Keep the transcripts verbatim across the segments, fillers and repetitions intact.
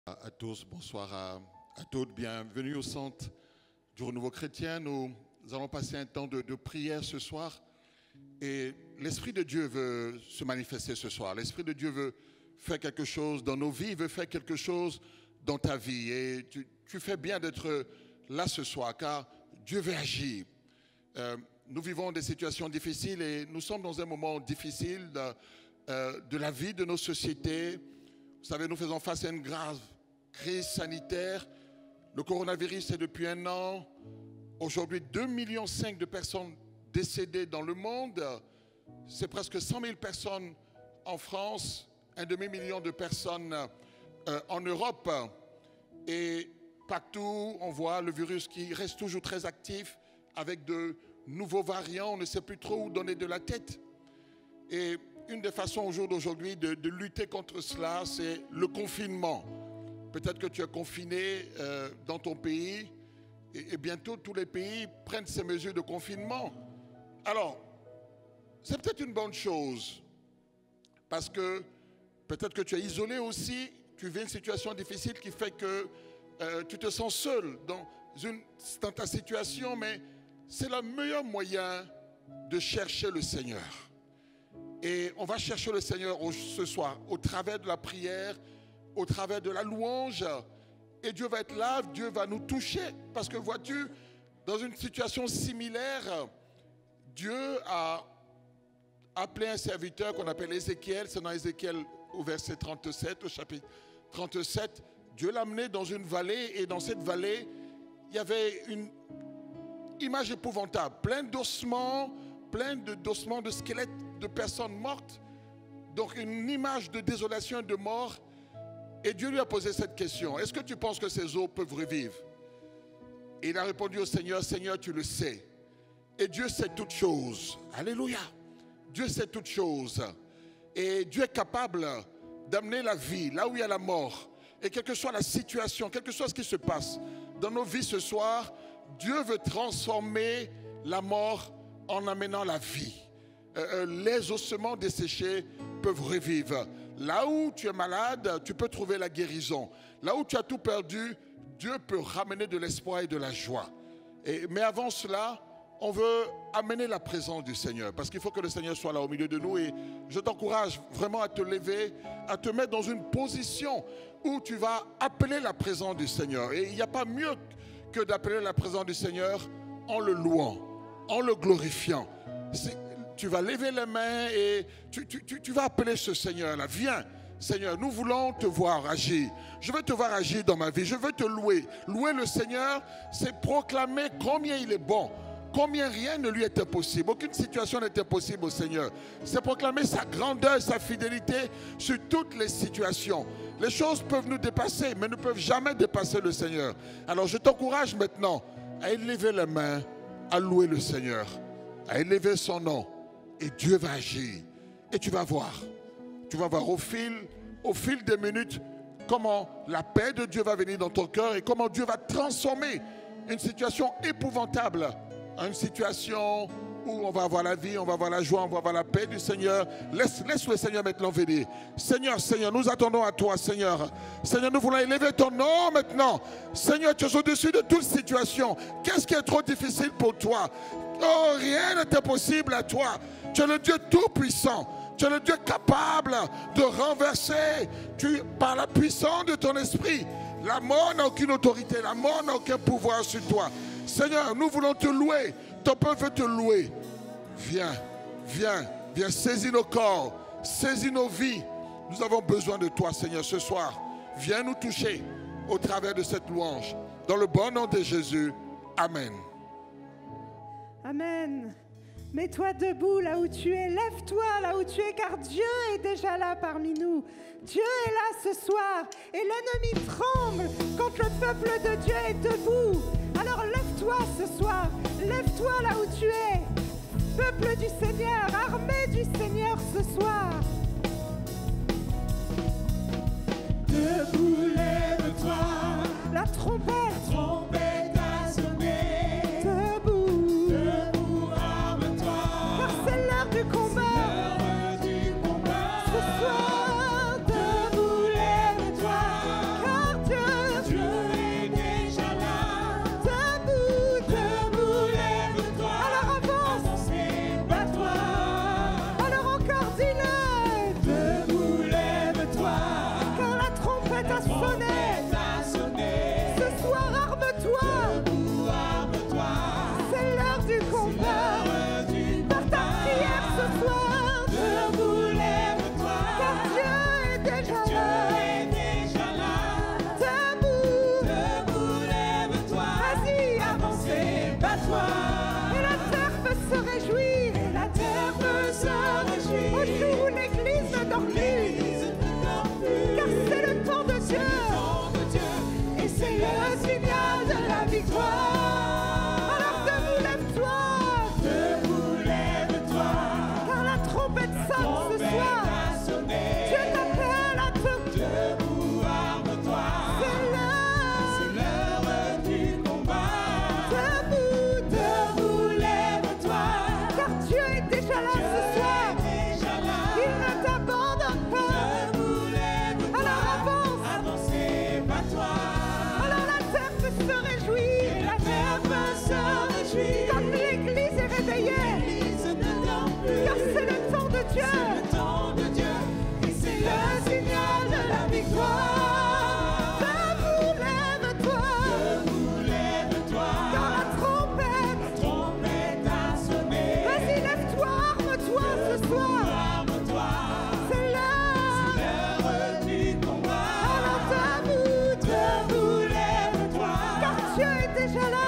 À, à tous, bonsoir à, à toutes, bienvenue au Centre du Renouveau Chrétien. Nous allons passer un temps de, de prière ce soir et l'Esprit de Dieu veut se manifester ce soir. L'Esprit de Dieu veut faire quelque chose dans nos vies, veut faire quelque chose dans ta vie et tu, tu fais bien d'être là ce soir car Dieu veut agir. Euh, nous vivons des situations difficiles et nous sommes dans un moment difficile de, euh, de la vie de nos sociétés. Vous savez, nous faisons face à une grave crise sanitaire. Le coronavirus est depuis un an. Aujourd'hui, deux virgule cinq millions de personnes décédées dans le monde. C'est presque cent mille personnes en France, un demi-million de personnes euh, en Europe. Et partout, on voit le virus qui reste toujours très actif avec de nouveaux variants. On ne sait plus trop où donner de la tête. Et une des façons au jour d'aujourd'hui de, de lutter contre cela, c'est le confinement. Peut-être que tu es confiné euh, dans ton pays et, et bientôt tous les pays prennent ces mesures de confinement. Alors, c'est peut-être une bonne chose parce que peut-être que tu es isolé aussi, tu vis une situation difficile qui fait que euh, tu te sens seul dans, une, dans ta situation, mais c'est le meilleur moyen de chercher le Seigneur. Et on va chercher le Seigneur ce soir au travers de la prière, au travers de la louange. Et Dieu va être là, Dieu va nous toucher. Parce que vois-tu, dans une situation similaire, Dieu a appelé un serviteur qu'on appelle Ézéchiel. C'est dans Ézéchiel au verset trente-sept, au chapitre trente-sept. Dieu l'a amené dans une vallée et dans cette vallée, il y avait une image épouvantable, plein d'ossements, plein de, d'ossements, de squelettes de personnes mortes, donc une image de désolation et de mort. Et Dieu lui a posé cette question: est-ce que tu penses que ces eaux peuvent revivre? Et il a répondu au Seigneur: Seigneur, tu le sais. Et Dieu sait toutes choses. Alléluia. Dieu sait toutes choses. Et Dieu est capable d'amener la vie là où il y a la mort. Et quelle que soit la situation, quel que soit ce qui se passe dans nos vies ce soir, Dieu veut transformer la mort en amenant la vie. Euh, les ossements desséchés peuvent revivre. Là où tu es malade, tu peux trouver la guérison. Là où tu as tout perdu, Dieu peut ramener de l'espoir et de la joie. Et, mais avant cela, on veut amener la présence du Seigneur. Parce qu'il faut que le Seigneur soit là au milieu de nous. Et je t'encourage vraiment à te lever, à te mettre dans une position où tu vas appeler la présence du Seigneur. Et il n'y a pas mieux que d'appeler la présence du Seigneur en le louant, en le glorifiant. C'est, tu vas lever les mains et tu, tu, tu, tu vas appeler ce Seigneur-là. Viens, Seigneur, nous voulons te voir agir. Je veux te voir agir dans ma vie. Je veux te louer. Louer le Seigneur, c'est proclamer combien il est bon. Combien rien ne lui est impossible. Aucune situation n'est impossible au Seigneur. C'est proclamer sa grandeur, sa fidélité sur toutes les situations. Les choses peuvent nous dépasser, mais ne peuvent jamais dépasser le Seigneur. Alors je t'encourage maintenant à élever les mains, à louer le Seigneur, à élever son nom. Et Dieu va agir. Et tu vas voir. Tu vas voir au fil, au fil des minutes comment la paix de Dieu va venir dans ton cœur et comment Dieu va transformer une situation épouvantable en une situation où on va avoir la vie, on va avoir la joie, on va avoir la paix du Seigneur. Laisse, laisse le Seigneur maintenant venir. Seigneur, Seigneur, nous attendons à toi, Seigneur. Seigneur, nous voulons élever ton nom maintenant. Seigneur, tu es au-dessus de toute situation. Qu'est-ce qui est trop difficile pour toi? Oh, rien n'est impossible à toi. Tu es le Dieu tout-puissant. Tu es le Dieu capable de renverser, tu, par la puissance de ton esprit. La mort n'a aucune autorité, la mort n'a aucun pouvoir sur toi. Seigneur, nous voulons te louer. Ton peuple veut te louer. Viens, viens, viens, saisis nos corps, saisis nos vies. Nous avons besoin de toi, Seigneur, ce soir. Viens nous toucher au travers de cette louange. Dans le bon nom de Jésus. Amen. Amen. Mets-toi debout là où tu es, lève-toi là où tu es, car Dieu est déjà là parmi nous. Dieu est là ce soir et l'ennemi tremble quand le peuple de Dieu est debout. Alors lève-toi ce soir, lève-toi là où tu es. Peuple du Seigneur, armée du Seigneur ce soir. Debout, lève-toi. La trompette. La trompette a sonné. Debout. Debout, arme-toi. Car c'est l'heure du combat. C'est l'heure du combat. Ce soir, Debout, lève-toi. car sonner. Ce soir, arme-toi. C'est l'heure du combat. Par ta prière ce soir, car Dieu est déjà là. Debout, vas-y, avancez. Et la terre peut se réjouir. Et la terre peut se réjouir. Au jour où l'église ne dort plus. Car c'est le temps de Dieu. Et c'est le signal de la victoire. Alors debout, lève-toi. Car la trompette sonne ce soir. Dieu t'appelle à te. C'est l'heure. Debout, car Dieu est déjà là ce soir. Il ne t'abandonne pas. Alors avance. Alors la terre peut se réjouir. Quand l'église est réveillée. Car c'est le temps de Dieu. Et c'est le signal de la victoire. Debout, lève-toi. Car la trompette. Vas-y, lève-toi, arme-toi ce soir. C'est l'heure. Alors debout, car Dieu est déjà là.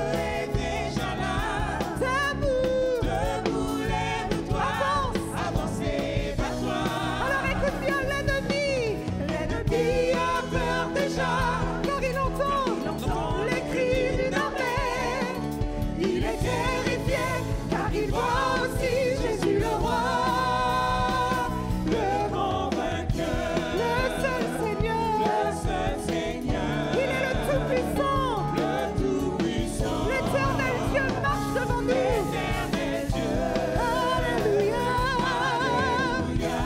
Debout, avance. Alors écoute bien l'ennemi. L'ennemi a peur déjà, car il entend les cris d'une armée. Il est terrifié, car il voit aussi Jésus le roi, le grand vainqueur, le seul Seigneur. Il est le Tout-Puissant. L'éternel Dieu marche devant nous. Alléluia. Alléluia.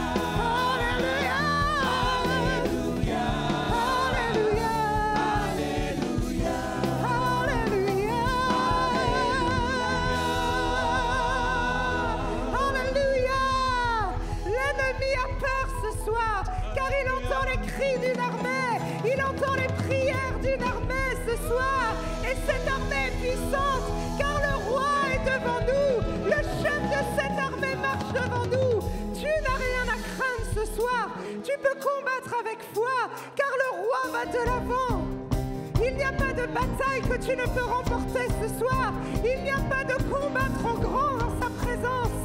Alléluia. L'ennemi a peur ce soir, car il entend les cris d'une armée. Il entend les prières d'une armée ce soir. Et cette armée est puissante, car le roi est devant nous. Le chef de cette armée marche devant nous. Tu n'as rien à craindre ce soir. Tu peux combattre avec foi, car le roi va de l'avant. Il n'y a pas de bataille que tu ne peux remporter ce soir. Il n'y a pas de combat trop grand en sa présence.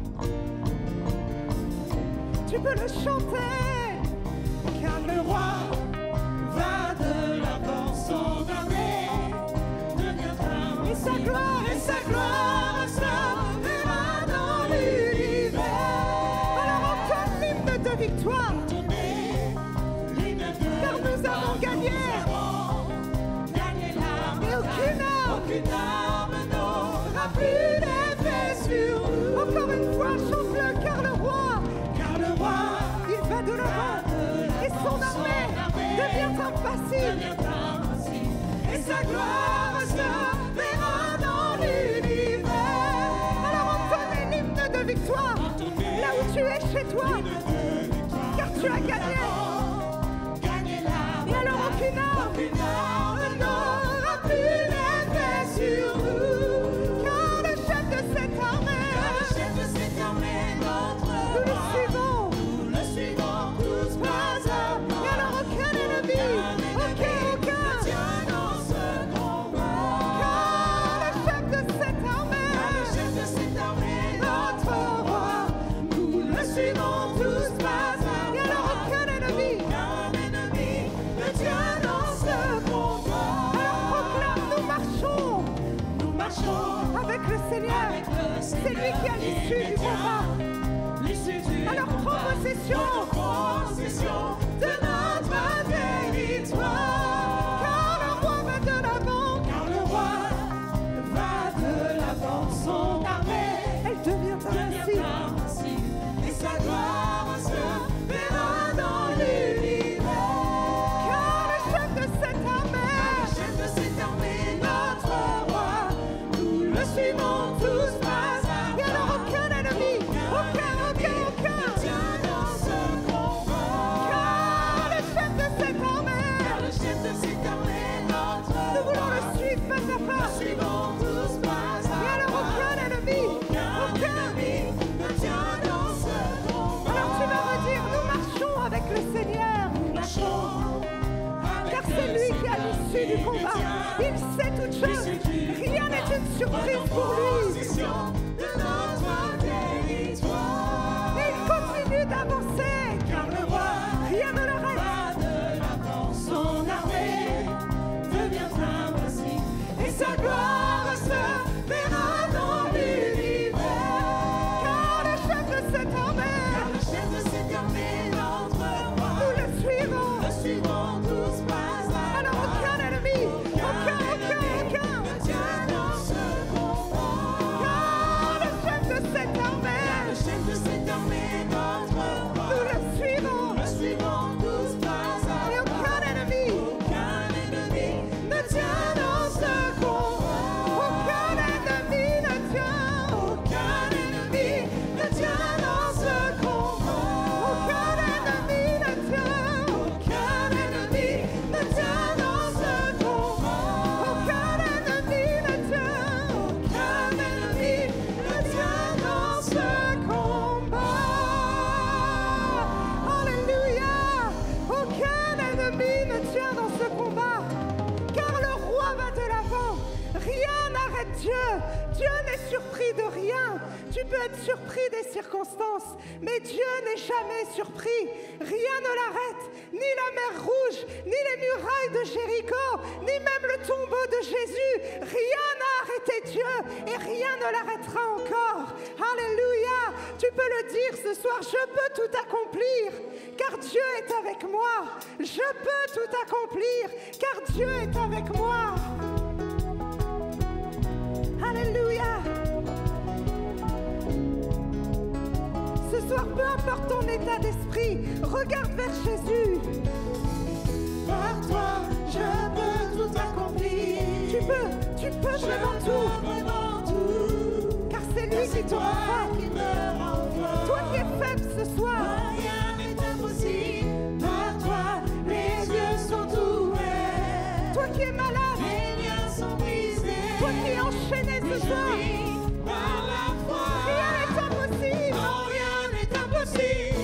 Tu peux le chanter, car le roi va de l'avant. Son armée deviendra. Et sa gloire, et sa gloire se verra dans l'univers. Alors entends l'hymne de victoire, car nous avons gagné. Et aucune arme n'aura plus d'effet sur nous. Encore une fois, chante-le, car le roi, il va de l'avant. Et son armée devient impassible. Et sa gloire se verra dans l'univers. Alors entonnez l'hymne de victoire, là où tu es chez toi, car tu as gagné. Et alors aucune arme n'aura plus d'effet sur nous, car le chef de cette armée, nous le suivons, tous pas à. Et alors aucun ennemi, aucun, aucun, car le chef de cette armée, notre roi, nous le suivons tous pas à. Et alors aucun ennemi ne tient dans ce combat. Alors proclame, nous marchons avec le Seigneur. C'est lui qui a l'issue du combat. Alors prends possession de notre territoire. Car le roi va de l'avant. Son armée, elle devient ainsi. Et sa gloire se verra dans l'univers. Car le chef de cette armée, notre roi, nous le suivons tous pas à. Et alors aucun ennemi, aucun, aucun, aucun, car l'issue du combat. Il sait toutes choses. Rien n'est une surprise pour lui. Position de notre territoire. Et il continue d'avancer. Car le roi Rien ne l'arrête. roi de l'avant, son armée devient invincible. Et sa gloire se verra dans l'univers. Car le chef de cette armée, Car le chef de cette armée, notre roi, nous le suivons. le suivons tous pas à Alors pas. aucun ennemi, aucun, aucun, aucun. Ne tient dans ce combat. Car le chef de cette Le armée, chef de cette armée, notre nous roi, le suivons. le suivons tous pas à Et pas. aucun ennemi Aucun ennemi ne tient dans ce combat. Aucun ennemi ne tient. Aucun ennemi ne tient dans ce combat. Aucun ennemi ne tient. Aucun ennemi Ne tient dans ce combat. Aucun ennemi ne tient. Aucun ennemi Ne tient dans ce combat. Alléluia. Aucun ennemi ne tient dans ce combat. Car le roi va de l'avant. Rien n'arrête Dieu. Dieu n'est surpris de rien. Tu peux être surpris des circonstances, mais Dieu n'est jamais surpris. Rien ne l'arrête. Ni la mer rouge, ni les murailles de Jéricho, ni même le tombeau de Jésus. Rien n'a arrêté Dieu et rien ne l'arrêtera encore. Alléluia. Tu peux le dire ce soir, je peux tout accomplir, car Dieu est avec moi. Je peux tout accomplir, car Dieu est avec moi. Alléluia. Ce soir, peu importe ton état d'esprit, regarde vers Jésus. Par toi, je peux tout accomplir. Tu peux, tu peux Je vraiment peux tout, vraiment tout. car c'est lui qui te rend Toi fort. qui me rends fort. Toi qui es faible ce soir, Rien n'est impossible. Par toi, les yeux sont ouverts. toi qui es malade, Les liens sont brisés. toi qui es enchaîné ce Je soir, vis par la foi. rien n'est impossible. Non, rien n'est impossible.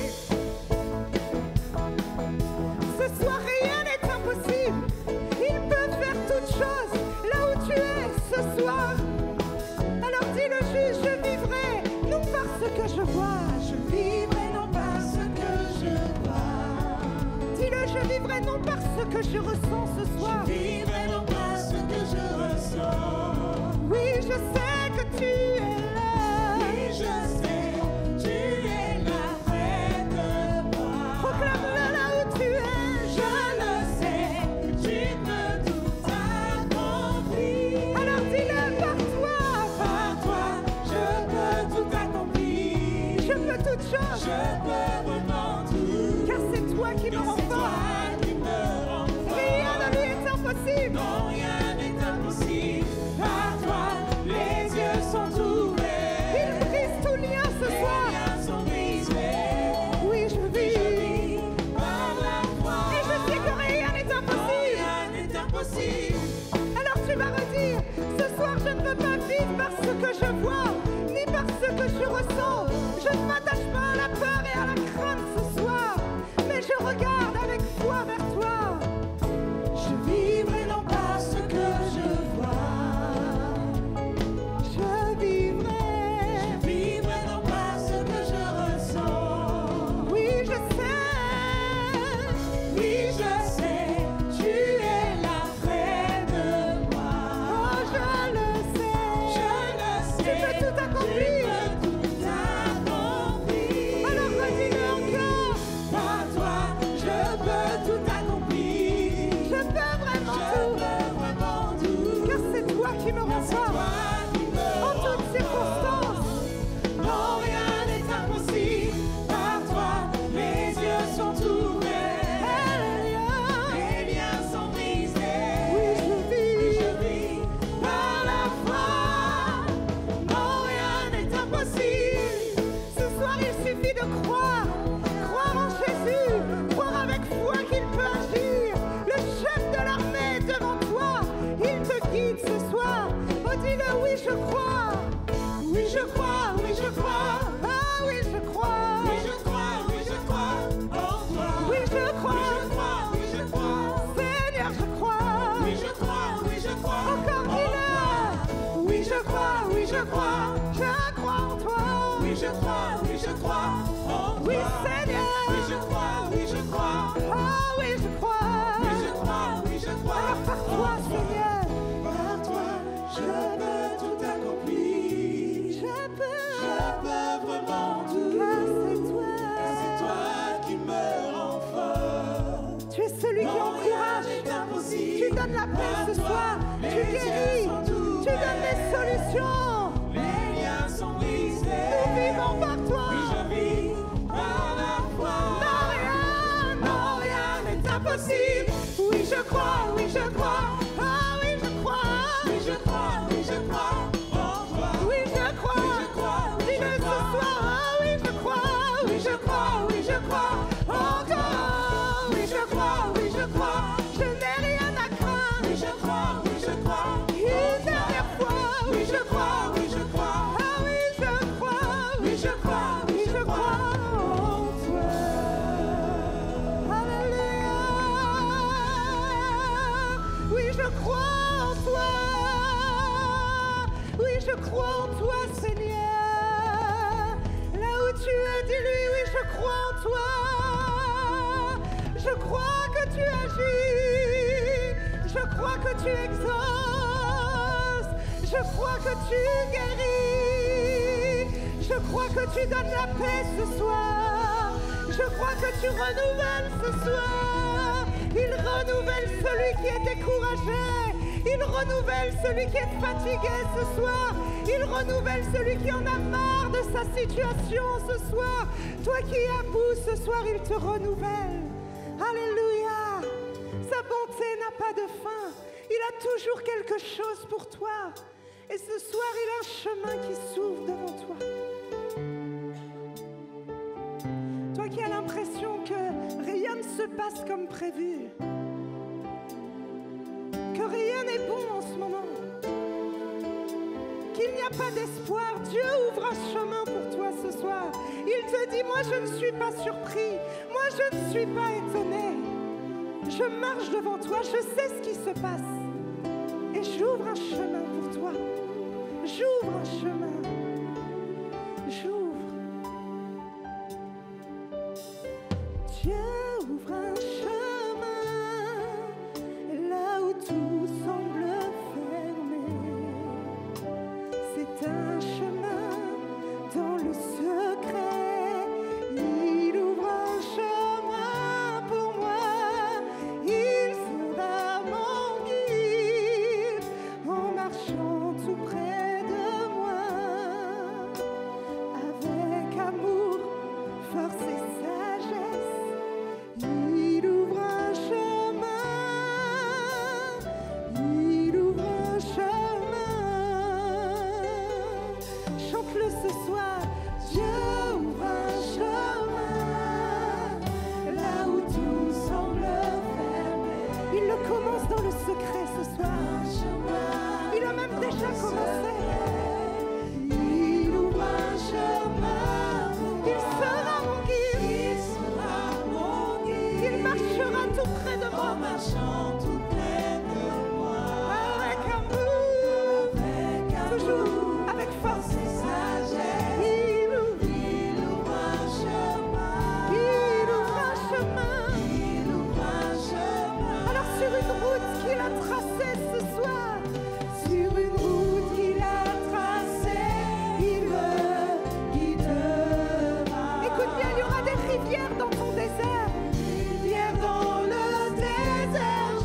Ce soir, rien n'est impossible. Il peut faire toutes choses là où tu es ce soir. Alors dis le juge, je vivrai non par ce que je vois. Je vivrai non par ce que je vois. Dis-le, je vivrai non par ce que je ressens ce soir. Je vivrai non par ce que je ressens. Oui, je sais que tu es là. Oui, je sais, tu es là près de moi. Proclame-le là où tu es. Je le sais, tu peux tout accomplir. Alors dis-le par toi. Par toi, je peux tout accomplir. Je peux toutes choses, Je peux vraiment tout. car c'est toi qui me Car rends c'est toi fort. qui me rends fort. Rien ne lui est impossible. Non, rien n'est impossible. Par toi, les yeux sont ouverts. Il brise tout lien ce Les soir. liens sont brisés. Oui, je Je vis. vis par la foi. Et je sais que rien n'est Non, impossible. rien n'est impossible. Alors tu vas redire, ce soir je ne veux pas vivre par ce que je vois, ni par ce que je ressens. Je ne m'attache pas à la peur et à la crainte ce soir, mais je regarde avec foi vers toi. Je vivrai non pas ce que je vois. Je vivrai. Je vivrai non pas ce que je ressens. Oui, je sais. Oui, je sais, tu es là près de moi. Oh, je le sais. Je le Tu peux sais, tout je crois, je crois en toi. oui, je crois, oui, je crois en toi. Oui, Seigneur. Oui, je crois, oui, je crois. Oh oui, je crois. Oui, je crois, oui, je crois. Alors par toi, en Seigneur, Par toi, je peux tout accomplir. je peux. Je peux vraiment tout. Car c'est toi. C'est toi qui me rend fort. Tu es celui qui Non, rien encourage. n'est impossible. Tu donnes la paix ce Par toi, soir. Tu les guéris. yeux sont Tu ouverts. donnes les solutions. Les liens sont brisés. Nous vivons par toi. Oui, je vis par la foi. Non, rien, Non, rien n'est impossible. Oui, je crois, oui, je crois. Ah oui, je crois. Oui, je crois, oui, je crois en toi. Oui, je crois. Oui, je crois, oui, Dis-le je ce crois. soir. Ah oui, je crois. Oui, je crois, oui, je crois encore. Oui, je crois, oui, je crois. Je n'ai rien à craindre. Oui, je crois, oui, je crois. Une dernière fois. Oui, je crois, oui, je crois. Ah oui, je crois. Oui, je crois, oui, je crois en toi. Alléluia. Oui, je crois en toi. Oui, je crois en toi, Seigneur. Là où tu es, dis-lui, oui, je crois en toi. Je crois que tu agis. Je crois que tu exauces. Je crois que tu guéris. Je crois que tu donnes la paix ce soir. Je crois que tu renouvelles ce soir. Il renouvelle celui qui est découragé. Il renouvelle celui qui est fatigué ce soir. Il renouvelle celui qui en a marre de sa situation ce soir. Toi qui es à bout ce soir, il te renouvelle. Alléluia. Sa bonté n'a pas de fin. Il a toujours quelque chose pour toi. Et ce soir, il a un chemin qui s'ouvre devant toi. Toi qui as l'impression que rien ne se passe comme prévu, que rien n'est bon en ce moment, qu'il n'y a pas d'espoir, Dieu ouvre un chemin pour toi ce soir. Il te dit, moi je ne suis pas surpris, moi je ne suis pas étonné. Je marche devant toi, je sais ce qui se passe. Et j'ouvre un chemin pour toi. J'ouvre un chemin. J'ouvre. Dieu ouvre un chemin là où tout semble fermé. C'est un chemin dans le secret. Il ouvre un chemin pour moi. Il sera mon guide en marchant tout près de moi. Avec amour, force et sagesse, il ouvre un chemin. Il ouvre un chemin. Chante-le ce soir. Dieu ouvre un chemin là où tout semble fermé. Il le commence dans le secret ce soir. Il a même déjà commencé. Il ouvre un chemin. Il sera mon guide. Il sera mon guide. Il marchera tout près de En moi. marchant tout près de moi. Avec amour. Avec Toujours amour, avec force. et sagesse. Il ouvre. Il ouvre un chemin. Il ouvre un chemin. Il ouvre un chemin. Alors sur une route qu'il a tracée ce soir, sur une route qu'il a tracée, il me guidera. Écoute bien, il y aura des rivières dans ton désert. Rivière dans le désert,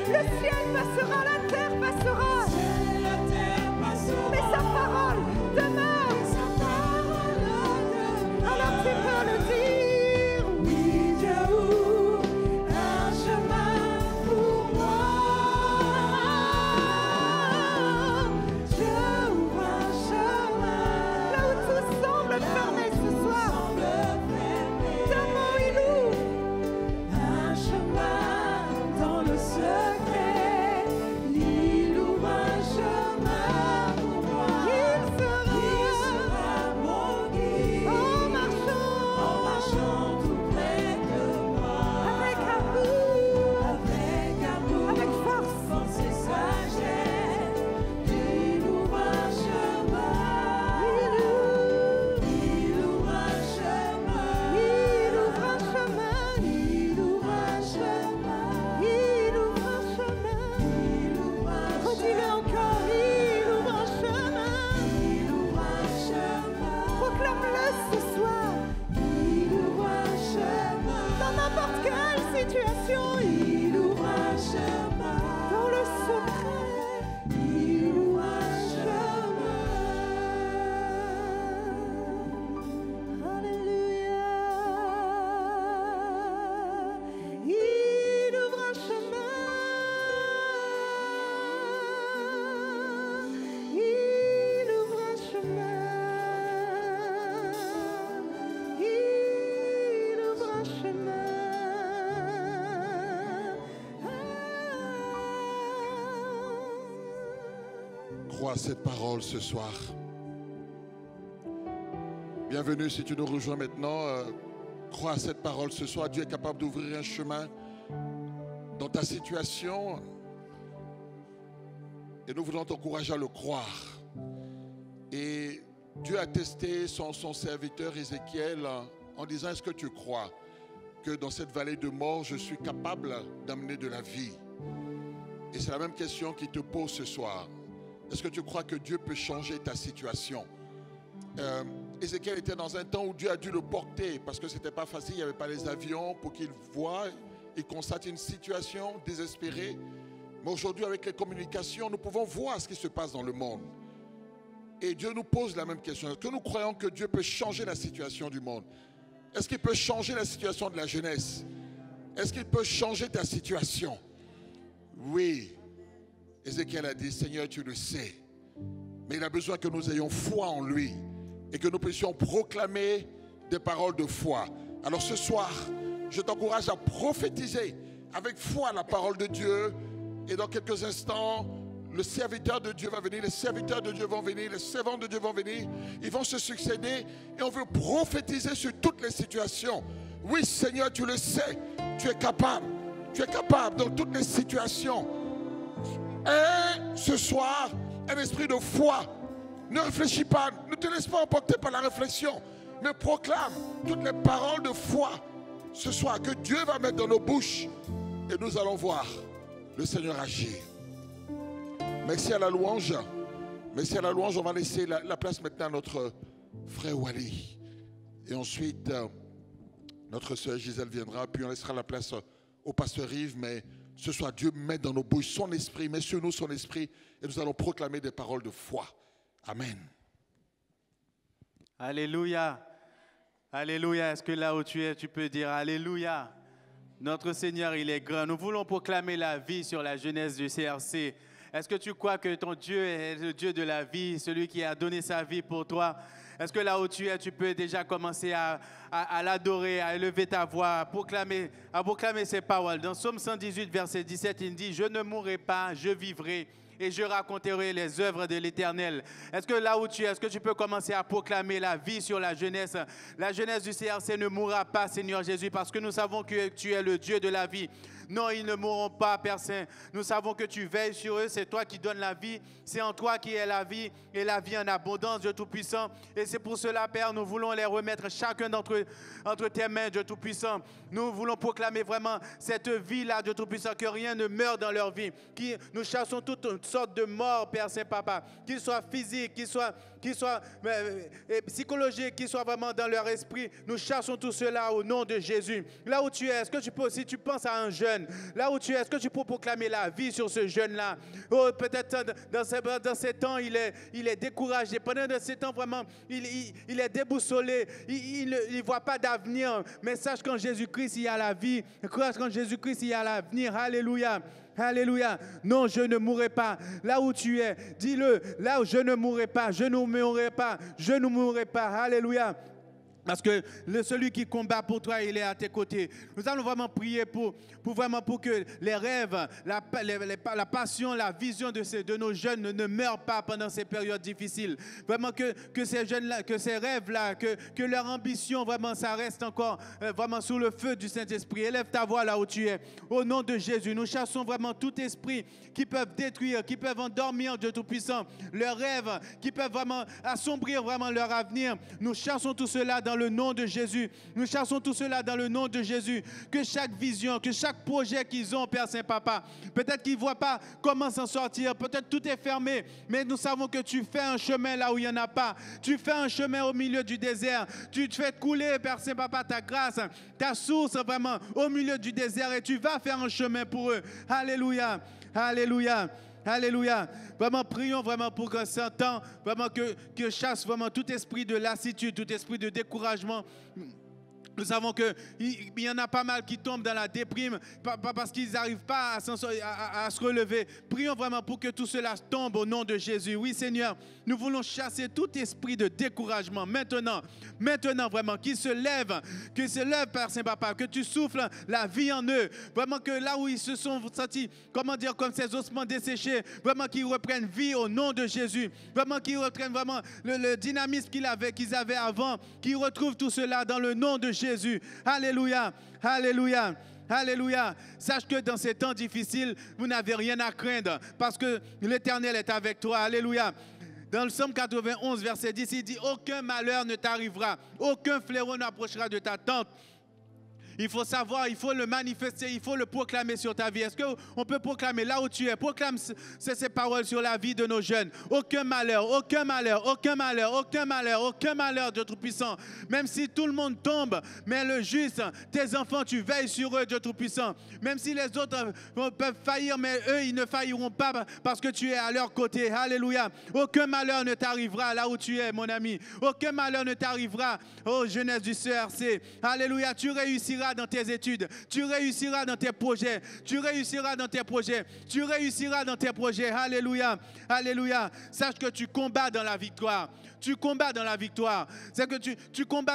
Le ciel passera, la terre passera. Mais sa parole demeure. Alors tu peux le dire. Oui, Dieu ouvre un chemin pour moi. Dieu ouvre un chemin. Là où tout semble fermé ce soir. D'un mot il ouvre. Un chemin dans le secret. Il ouvre un chemin pour moi. Il sera, Il sera mon guide. en marchant, En marchant tout près de moi. avec amour, Avec amour, avec force. force et sagesse, il ouvre un chemin. Il ouvre un chemin. Il ouvre un chemin. Il ouvre un chemin. Il ouvre un chemin. Il ouvre un Redis-le encore. Il ouvre un chemin. Il ouvre un chemin. Proclame-le ce soir. Il ouvre un chemin. Dans n'importe quelle situation. Il ouvre un chemin. Dans le secret. Il ouvre un chemin. Alléluia. Il ouvre un chemin. Il ouvre un chemin. Il ouvre un chemin. Crois cette parole ce soir. Bienvenue si tu nous rejoins maintenant. euh, crois à cette parole ce soir. Dieu est capable d'ouvrir un chemin dans ta situation. Et nous voulons t'encourager à le croire. Et Dieu a testé son, son serviteur Ézéchiel en, en disant, est-ce que tu crois que dans cette vallée de mort, je suis capable d'amener de la vie? Et c'est la même question qu'il te pose ce soir. Est-ce que tu crois que Dieu peut changer ta situation? euh, Ézéchiel était dans un temps où Dieu a dû le porter parce que ce n'était pas facile, il n'y avait pas les avions pour qu'il voie et constate une situation désespérée. Mais aujourd'hui, avec les communications, nous pouvons voir ce qui se passe dans le monde. Et Dieu nous pose la même question. Est-ce que nous croyons que Dieu peut changer la situation du monde? Est-ce qu'il peut changer la situation de la jeunesse? Est-ce qu'il peut changer ta situation? Oui. Ézéchiel a dit, Seigneur, tu le sais. Mais il a besoin que nous ayons foi en lui et que nous puissions proclamer des paroles de foi. Alors ce soir, je t'encourage à prophétiser avec foi la parole de Dieu. Et dans quelques instants, le serviteur de Dieu va venir, les serviteurs de Dieu vont venir, les servants de Dieu vont venir. Ils vont se succéder et on veut prophétiser sur toutes les situations. Oui, Seigneur, tu le sais, tu es capable. Tu es capable dans toutes les situations. Et ce soir, un esprit de foi. Ne réfléchis pas, ne te laisse pas emporter par la réflexion, mais proclame toutes les paroles de foi ce soir que Dieu va mettre dans nos bouches et nous allons voir le Seigneur agir. Merci à la louange. Merci à la louange. On va laisser la, la place maintenant à notre frère Wally. Et ensuite, euh, notre sœur Gisèle viendra, puis on laissera la place au pasteur Yves. Mais ce soir, Dieu met dans nos bouches son esprit, met sur nous son esprit, et nous allons proclamer des paroles de foi. Amen. Alléluia. Alléluia. Est-ce que là où tu es, tu peux dire Alléluia. Notre Seigneur, il est grand. Nous voulons proclamer la vie sur la jeunesse du C R C. Est-ce que tu crois que ton Dieu est le Dieu de la vie, celui qui a donné sa vie pour toi? Est-ce que là où tu es, tu peux déjà commencer à, à, à l'adorer, à élever ta voix, à proclamer, à proclamer ses paroles? Dans Psaume cent dix-huit, verset dix-sept, il dit « Je ne mourrai pas, je vivrai. » Et je raconterai les œuvres de l'Éternel. Est-ce que là où tu es, est-ce que tu peux commencer à proclamer la vie sur la jeunesse? La jeunesse du C R C ne mourra pas, Seigneur Jésus, parce que nous savons que tu es le Dieu de la vie. Non, ils ne mourront pas, Père Saint. Nous savons que tu veilles sur eux, c'est toi qui donnes la vie. C'est en toi qui est la vie et la vie en abondance, Dieu Tout-Puissant. Et c'est pour cela, Père, nous voulons les remettre chacun d'entre eux entre tes mains, Dieu Tout-Puissant. Nous voulons proclamer vraiment cette vie-là, Dieu Tout-Puissant, que rien ne meurt dans leur vie. Qui, nous chassons toutes sortes de morts, Père Saint-Papa, qu'ils soient physiques, qu'ils soient qui soit euh, psychologique, qui soit vraiment dans leur esprit. Nous chassons tout cela au nom de Jésus. Là où tu es, est-ce que tu peux, si tu penses à un jeune, là où tu es, est-ce que tu peux proclamer la vie sur ce jeune-là? Oh, peut-être dans ces, dans ces temps, il est, il est découragé. Pendant ces temps, vraiment, il, il, il est déboussolé. Il ne voit pas d'avenir. Mais sache qu'en Jésus-Christ, il y a la vie. Sache qu'en Jésus-Christ, il y a l'avenir. Alléluia. Alléluia. Non, je ne mourrai pas. Là où tu es, dis-le. Là où je ne mourrai pas. Je ne mourrai pas. Je ne mourrai pas. Alléluia. Parce que le, celui qui combat pour toi, il est à tes côtés. Nous allons vraiment prier pour, pour, vraiment pour que les rêves, la, les, les, la passion, la vision de, ces, de nos jeunes ne, ne meurent pas pendant ces périodes difficiles. Vraiment que, que ces jeunes-là, que ces rêves-là, que, que leur ambition, vraiment, ça reste encore euh, vraiment sous le feu du Saint-Esprit. Élève ta voix là où tu es. Au nom de Jésus, nous chassons vraiment tout esprit qui peuvent détruire, qui peuvent endormir Dieu Tout-Puissant, leurs rêves, qui peuvent vraiment assombrir vraiment leur avenir. Nous chassons tout cela dans le nom de Jésus. Nous chassons tout cela dans le nom de Jésus. Que chaque vision, que chaque projet qu'ils ont, Père Saint-Papa, peut-être qu'ils ne voient pas comment s'en sortir, peut-être tout est fermé, mais nous savons que tu fais un chemin là où il n'y en a pas. Tu fais un chemin au milieu du désert. Tu te fais couler, Père Saint-Papa, ta grâce, ta source vraiment au milieu du désert et tu vas faire un chemin pour eux. Alléluia. Alléluia. Alléluia. Vraiment, prions vraiment pour que ce temps, vraiment que, que chasse vraiment tout esprit de lassitude, tout esprit de découragement. Nous savons qu'il y en a pas mal qui tombent dans la déprime parce qu'ils n'arrivent pas à, à, à se relever. Prions vraiment pour que tout cela tombe au nom de Jésus. Oui, Seigneur, nous voulons chasser tout esprit de découragement. Maintenant, maintenant vraiment, qu'ils se lèvent, qu'ils se lèvent, Père Saint-Papa, que tu souffles la vie en eux. Vraiment que là où ils se sont sentis, comment dire, comme ces ossements desséchés, vraiment qu'ils reprennent vie au nom de Jésus. Vraiment qu'ils reprennent vraiment le, le dynamisme qu'ils avaient, qu'ils avaient avant, qu'ils retrouvent tout cela dans le nom de Jésus. Jésus. Alléluia, alléluia, alléluia. Sache que dans ces temps difficiles, vous n'avez rien à craindre parce que l'Éternel est avec toi. Alléluia. Dans le psaume quatre-vingt-onze, verset dix, il dit « Aucun malheur ne t'arrivera, aucun fléau n'approchera de ta tente. » Il faut savoir, il faut le manifester, il faut le proclamer sur ta vie. Est-ce qu'on peut proclamer là où tu es? Proclame ces, ces paroles sur la vie de nos jeunes. Aucun malheur, aucun malheur, aucun malheur, aucun malheur, aucun malheur, Dieu Tout-Puissant. Même si tout le monde tombe, mais le juste, tes enfants, tu veilles sur eux, Dieu Tout-Puissant. Même si les autres peuvent faillir, mais eux, ils ne failliront pas parce que tu es à leur côté. Alléluia. Aucun malheur ne t'arrivera là où tu es, mon ami. Aucun malheur ne t'arrivera, ô jeunesse du C R C. Alléluia. Tu réussiras dans tes études, tu réussiras dans tes projets, tu réussiras dans tes projets, tu réussiras dans tes projets. Alléluia, alléluia. Sache que tu combats dans la victoire. Tu combats dans la victoire. C'est que tu, tu combats,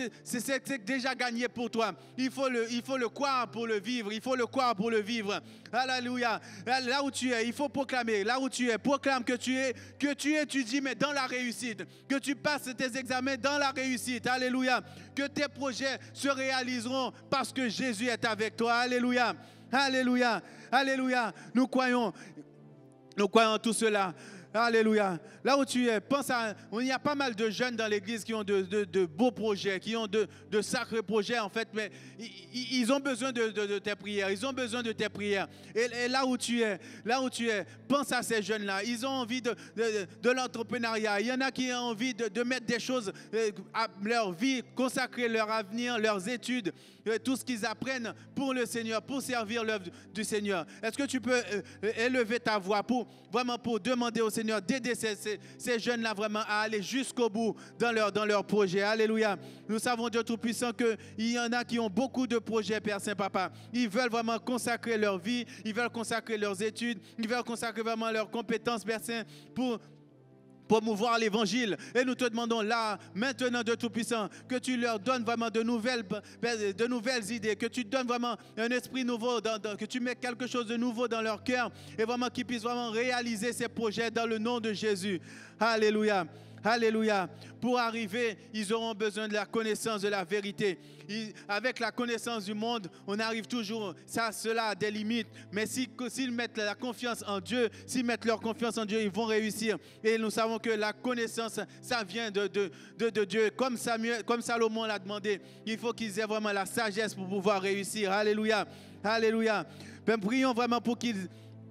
c'est déjà gagné pour toi. Il faut, le, il faut le croire pour le vivre. Il faut le croire pour le vivre. Alléluia. Là où tu es, il faut proclamer. Là où tu es, proclame que tu es, que tu étudies, mais dans la réussite. Que tu passes tes examens dans la réussite. Alléluia. Que tes projets se réaliseront parce que Jésus est avec toi. Alléluia. Alléluia. Alléluia. Nous croyons. Nous croyons tout cela. Alléluia. Là où tu es, pense à... Il y a pas mal de jeunes dans l'église qui ont de, de, de beaux projets, qui ont de, de sacrés projets en fait, mais ils, ils ont besoin de, de, de tes prières. Ils ont besoin de tes prières. Et, et là où tu es, là où tu es, pense à ces jeunes-là. Ils ont envie de, de, de l'entrepreneuriat. Il y en a qui ont envie de, de mettre des choses à leur vie, consacrer leur avenir, leurs études, tout ce qu'ils apprennent pour le Seigneur, pour servir l'œuvre du Seigneur. Est-ce que tu peux élever ta voix pour vraiment pour demander au Seigneur d'aider ces, ces, ces jeunes-là vraiment à aller jusqu'au bout dans leur, dans leur projet. Alléluia. Nous savons, Dieu Tout-Puissant, qu'il y en a qui ont beaucoup de projets, Père Saint-Papa. Ils veulent vraiment consacrer leur vie, ils veulent consacrer leurs études, ils veulent consacrer vraiment leurs compétences, Père Saint, pour promouvoir l'évangile. Et nous te demandons là, maintenant, Dieu Tout-Puissant, que tu leur donnes vraiment de nouvelles, de nouvelles idées, que tu donnes vraiment un esprit nouveau, dans, dans, que tu mets quelque chose de nouveau dans leur cœur et vraiment qu'ils puissent vraiment réaliser ces projets dans le nom de Jésus. Alléluia. Alléluia. Pour arriver, ils auront besoin de la connaissance de la vérité. Ils, avec la connaissance du monde, on arrive toujours, ça, cela a des limites. Mais si, s'ils mettent la confiance en Dieu, s'ils mettent leur confiance en Dieu, ils vont réussir. Et nous savons que la connaissance, ça vient de, de, de, de Dieu. Comme, Samuel, comme Salomon l'a demandé, il faut qu'ils aient vraiment la sagesse pour pouvoir réussir. Alléluia. Alléluia. Ben, prions vraiment pour qu'ils...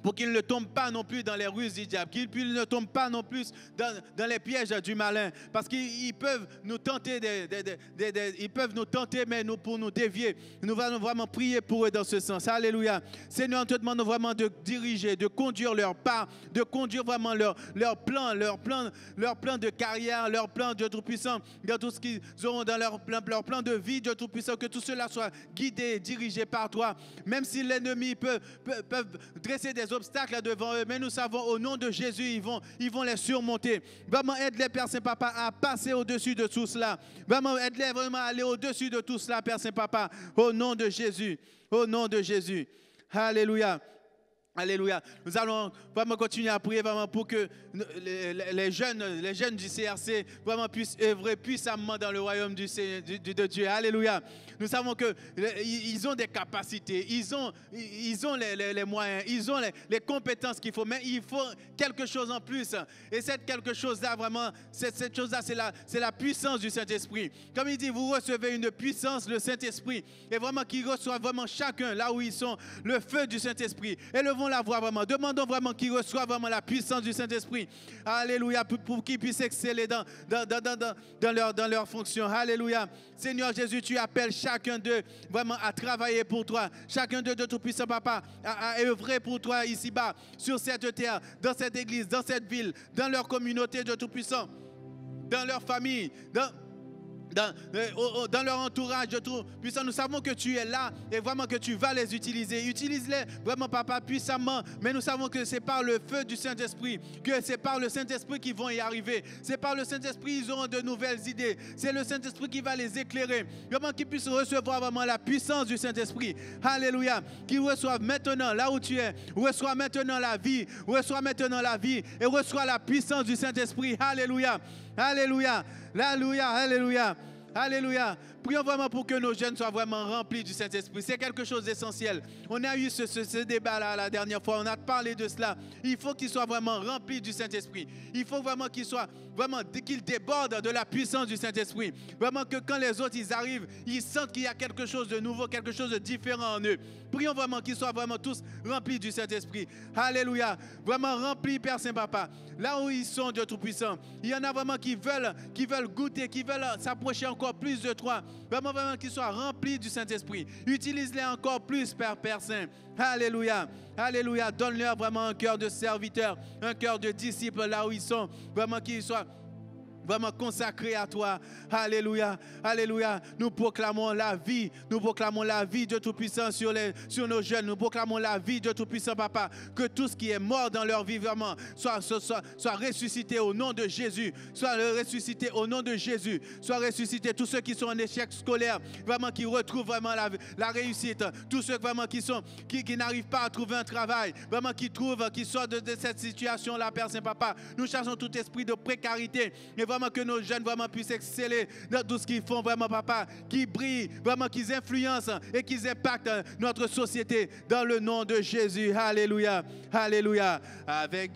pour qu'ils ne tombent pas non plus dans les ruses du diable, qu'ils ne tombent pas non plus dans, dans les pièges du malin, parce qu'ils peuvent nous tenter, de, de, de, de, de, ils peuvent nous tenter, mais nous, pour nous dévier. Nous allons vraiment prier pour eux dans ce sens. Alléluia. Seigneur, nous te demandons vraiment de diriger, de conduire leur pas, de conduire vraiment leur, leur plan, leur plan, leur plan de carrière, leur plan de Tout-Puissant, dans tout ce qu'ils auront dans leur plan, leur plan de vie, Dieu Tout-Puissant, que tout cela soit guidé, dirigé par toi, même si l'ennemi peut, peut, peut dresser des obstacles devant eux, mais nous savons au nom de Jésus, ils vont, ils vont les surmonter. Vraiment, aide-les, Père Saint-Papa, à passer au-dessus de tout cela. Vraiment, aide-les vraiment à aller au-dessus de tout cela, Père Saint-Papa, au nom de Jésus, au nom de Jésus. Alléluia. Alléluia. Nous allons vraiment continuer à prier vraiment pour que les, les, jeunes, les jeunes du C R C vraiment puissent œuvrer puissamment dans le royaume du, du, de Dieu. Alléluia. Nous savons qu'ils ont des capacités, ils ont, ils ont les, les, les moyens, ils ont les, les compétences qu'il faut, mais il faut quelque chose en plus. Et cette quelque chose-là, vraiment, cette, cette chose-là, c'est la, c'est la puissance du Saint-Esprit. Comme il dit, vous recevez une puissance, le Saint-Esprit, et vraiment qu'ils reçoivent vraiment chacun, là où ils sont, le feu du Saint-Esprit. Élevons la voix vraiment. Demandons vraiment qu'ils reçoivent vraiment la puissance du Saint-Esprit. Alléluia. Pour, pour qu'ils puissent exceller dans, dans, dans, dans, dans, leur, dans leur fonction. Alléluia. Seigneur Jésus, tu appelles chacun d'eux vraiment à travailler pour toi. Chacun d'eux, de Tout-Puissant Papa, à, à œuvrer pour toi ici-bas, sur cette terre, dans cette église, dans cette ville, dans leur communauté de Tout-Puissant, dans leur famille, dans... Dans, euh, dans leur entourage de tout puissant, nous savons que tu es là et vraiment que tu vas les utiliser. Utilise-les vraiment, Papa, puissamment. Mais nous savons que c'est par le feu du Saint-Esprit, que c'est par le Saint-Esprit qu'ils vont y arriver. C'est par le Saint-Esprit qu'ils auront de nouvelles idées. C'est le Saint-Esprit qui va les éclairer. Vraiment qu'ils puissent recevoir vraiment la puissance du Saint-Esprit. Alléluia. Qu'ils reçoivent maintenant, là où tu es, reçois maintenant la vie, reçois maintenant la vie et reçois la puissance du Saint-Esprit. Alléluia. Alléluia. Alléluia. Alléluia. Alléluia. Prions vraiment pour que nos jeunes soient vraiment remplis du Saint-Esprit. C'est quelque chose d'essentiel. On a eu ce, ce, ce débat-là la dernière fois. On a parlé de cela. Il faut qu'ils soient vraiment remplis du Saint-Esprit. Il faut vraiment qu'ils soient vraiment, qu'ils débordent de la puissance du Saint-Esprit. Vraiment que quand les autres ils arrivent, ils sentent qu'il y a quelque chose de nouveau, quelque chose de différent en eux. Prions vraiment qu'ils soient vraiment tous remplis du Saint-Esprit. Alléluia. Vraiment remplis, Père Saint-Papa. Là où ils sont, Dieu Tout-Puissant, il y en a vraiment qui veulent, qui veulent goûter, qui veulent s'approcher encore plus de toi. Vraiment, vraiment qu'ils soient remplis du Saint-Esprit. Utilise-les encore plus, Père, Père Saint. Alléluia. Alléluia. Donne-leur vraiment un cœur de serviteur, un cœur de disciple là où ils sont. Vraiment qu'ils soient vraiment consacré à toi. Alléluia. Alléluia. Nous proclamons la vie. Nous proclamons la vie de Tout-Puissant sur, les, sur nos jeunes. Nous proclamons la vie de Tout-Puissant, Papa. Que tout ce qui est mort dans leur vie, vraiment, soit, soit, soit ressuscité au nom de Jésus. Soit ressuscité au nom de Jésus. Soit ressuscité tous ceux qui sont en échec scolaire, vraiment qui retrouvent vraiment la, la réussite. Tous ceux vraiment qui, sont, qui, qui n'arrivent pas à trouver un travail. Vraiment qui trouvent, qui sortent de, de cette situation-là, Père Saint-Papa. Nous chassons tout esprit de précarité. Et vraiment, Vraiment que nos jeunes vraiment puissent exceller dans tout ce qu'ils font, vraiment, Papa, qui brillent, vraiment qu'ils influencent et qu'ils impactent notre société dans le nom de Jésus. Alléluia. Alléluia. Avec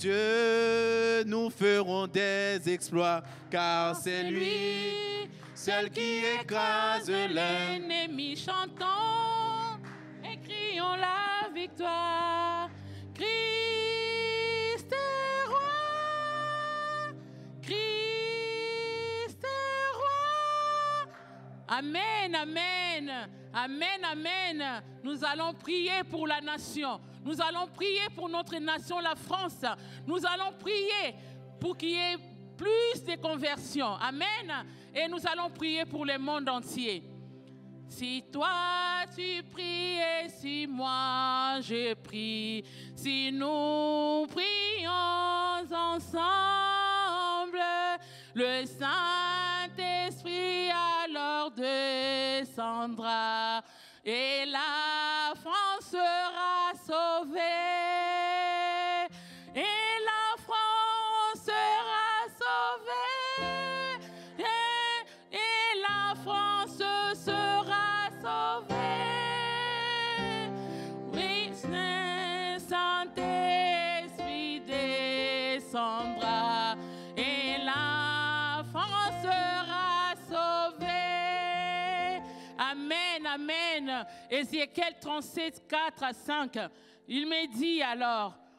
Dieu, nous ferons des exploits, car c'est lui, seul qui écrase l'ennemi. Chantons et crions la victoire. Christ est roi. Christ. Amen, amen, amen, amen. Nous allons prier pour la nation. Nous allons prier pour notre nation, la France. Nous allons prier pour qu'il y ait plus de conversions. Amen. Et nous allons prier pour le monde entier. Si toi tu pries et si moi je prie, si nous prions ensemble, le Saint-Esprit alors descendra et la France sera sauvée. Et la France sera sauvée. Et, et la France sera sauvée. Oui, le Saint-Esprit descendra et la France sera sauvée. Amen, amen. Ézéchiel trente-sept, quatre à cinq. Il me dit alors,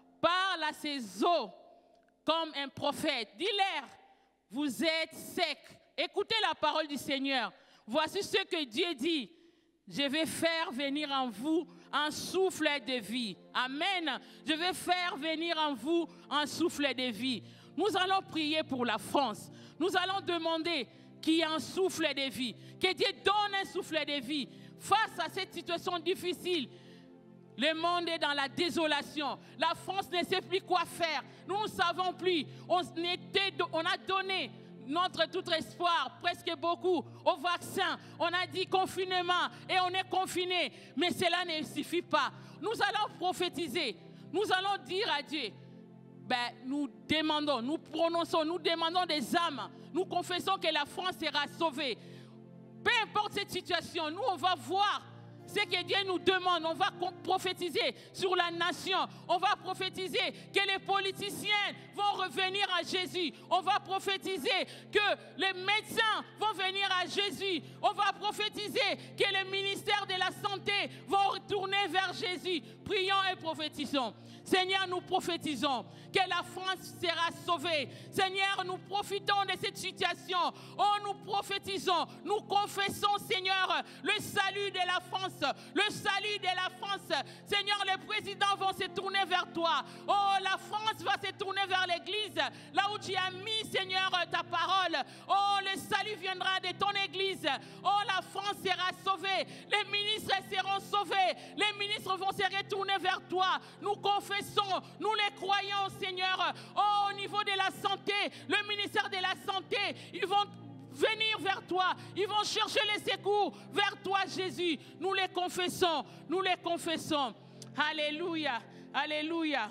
parle à ces eaux comme un prophète. Dis-leur, vous êtes secs. Écoutez la parole du Seigneur. Voici ce que Dieu dit. Je vais faire venir en vous un souffle de vie. Amen. Je vais faire venir en vous un souffle de vie. Nous allons prier pour la France. Nous allons demander qu'il y ait un souffle de vie. Que Dieu donne un souffle de vie. Face à cette situation difficile, le monde est dans la désolation. La France ne sait plus quoi faire. Nous ne savons plus. On, était, on a donné notre tout espoir, presque beaucoup, au vaccin. On a dit confinement et on est confiné. Mais cela ne suffit pas. Nous allons prophétiser. Nous allons dire à Dieu, ben, nous demandons, nous prononçons, nous demandons des âmes. Nous confessons que la France sera sauvée. Peu importe cette situation, nous on va voir ce que Dieu nous demande. On va prophétiser sur la nation. On va prophétiser que les politiciens vont revenir à Jésus. On va prophétiser que les médecins vont venir à Jésus. On va prophétiser que le ministère de la Santé vont retourner vers Jésus. Prions et prophétisons. Seigneur, nous prophétisons que la France sera sauvée. Seigneur, nous profitons de cette situation. Oh, nous prophétisons, nous confessons, Seigneur, le salut de la France. Le salut de la France. Seigneur, les présidents vont se tourner vers toi. Oh, la France va se tourner vers l'église. Là où tu as mis, Seigneur, ta parole. Oh, le salut viendra de ton église. Oh, la France sera sauvée. Les ministres seront sauvés. Les ministres vont se retourner vers toi. Nous confessons, nous les croyons, Seigneur. Oh, au niveau de la santé, le ministère de la Santé, ils vont venir vers toi. Ils vont chercher les secours vers toi, Jésus. Nous les confessons. Nous les confessons. Alléluia. Alléluia.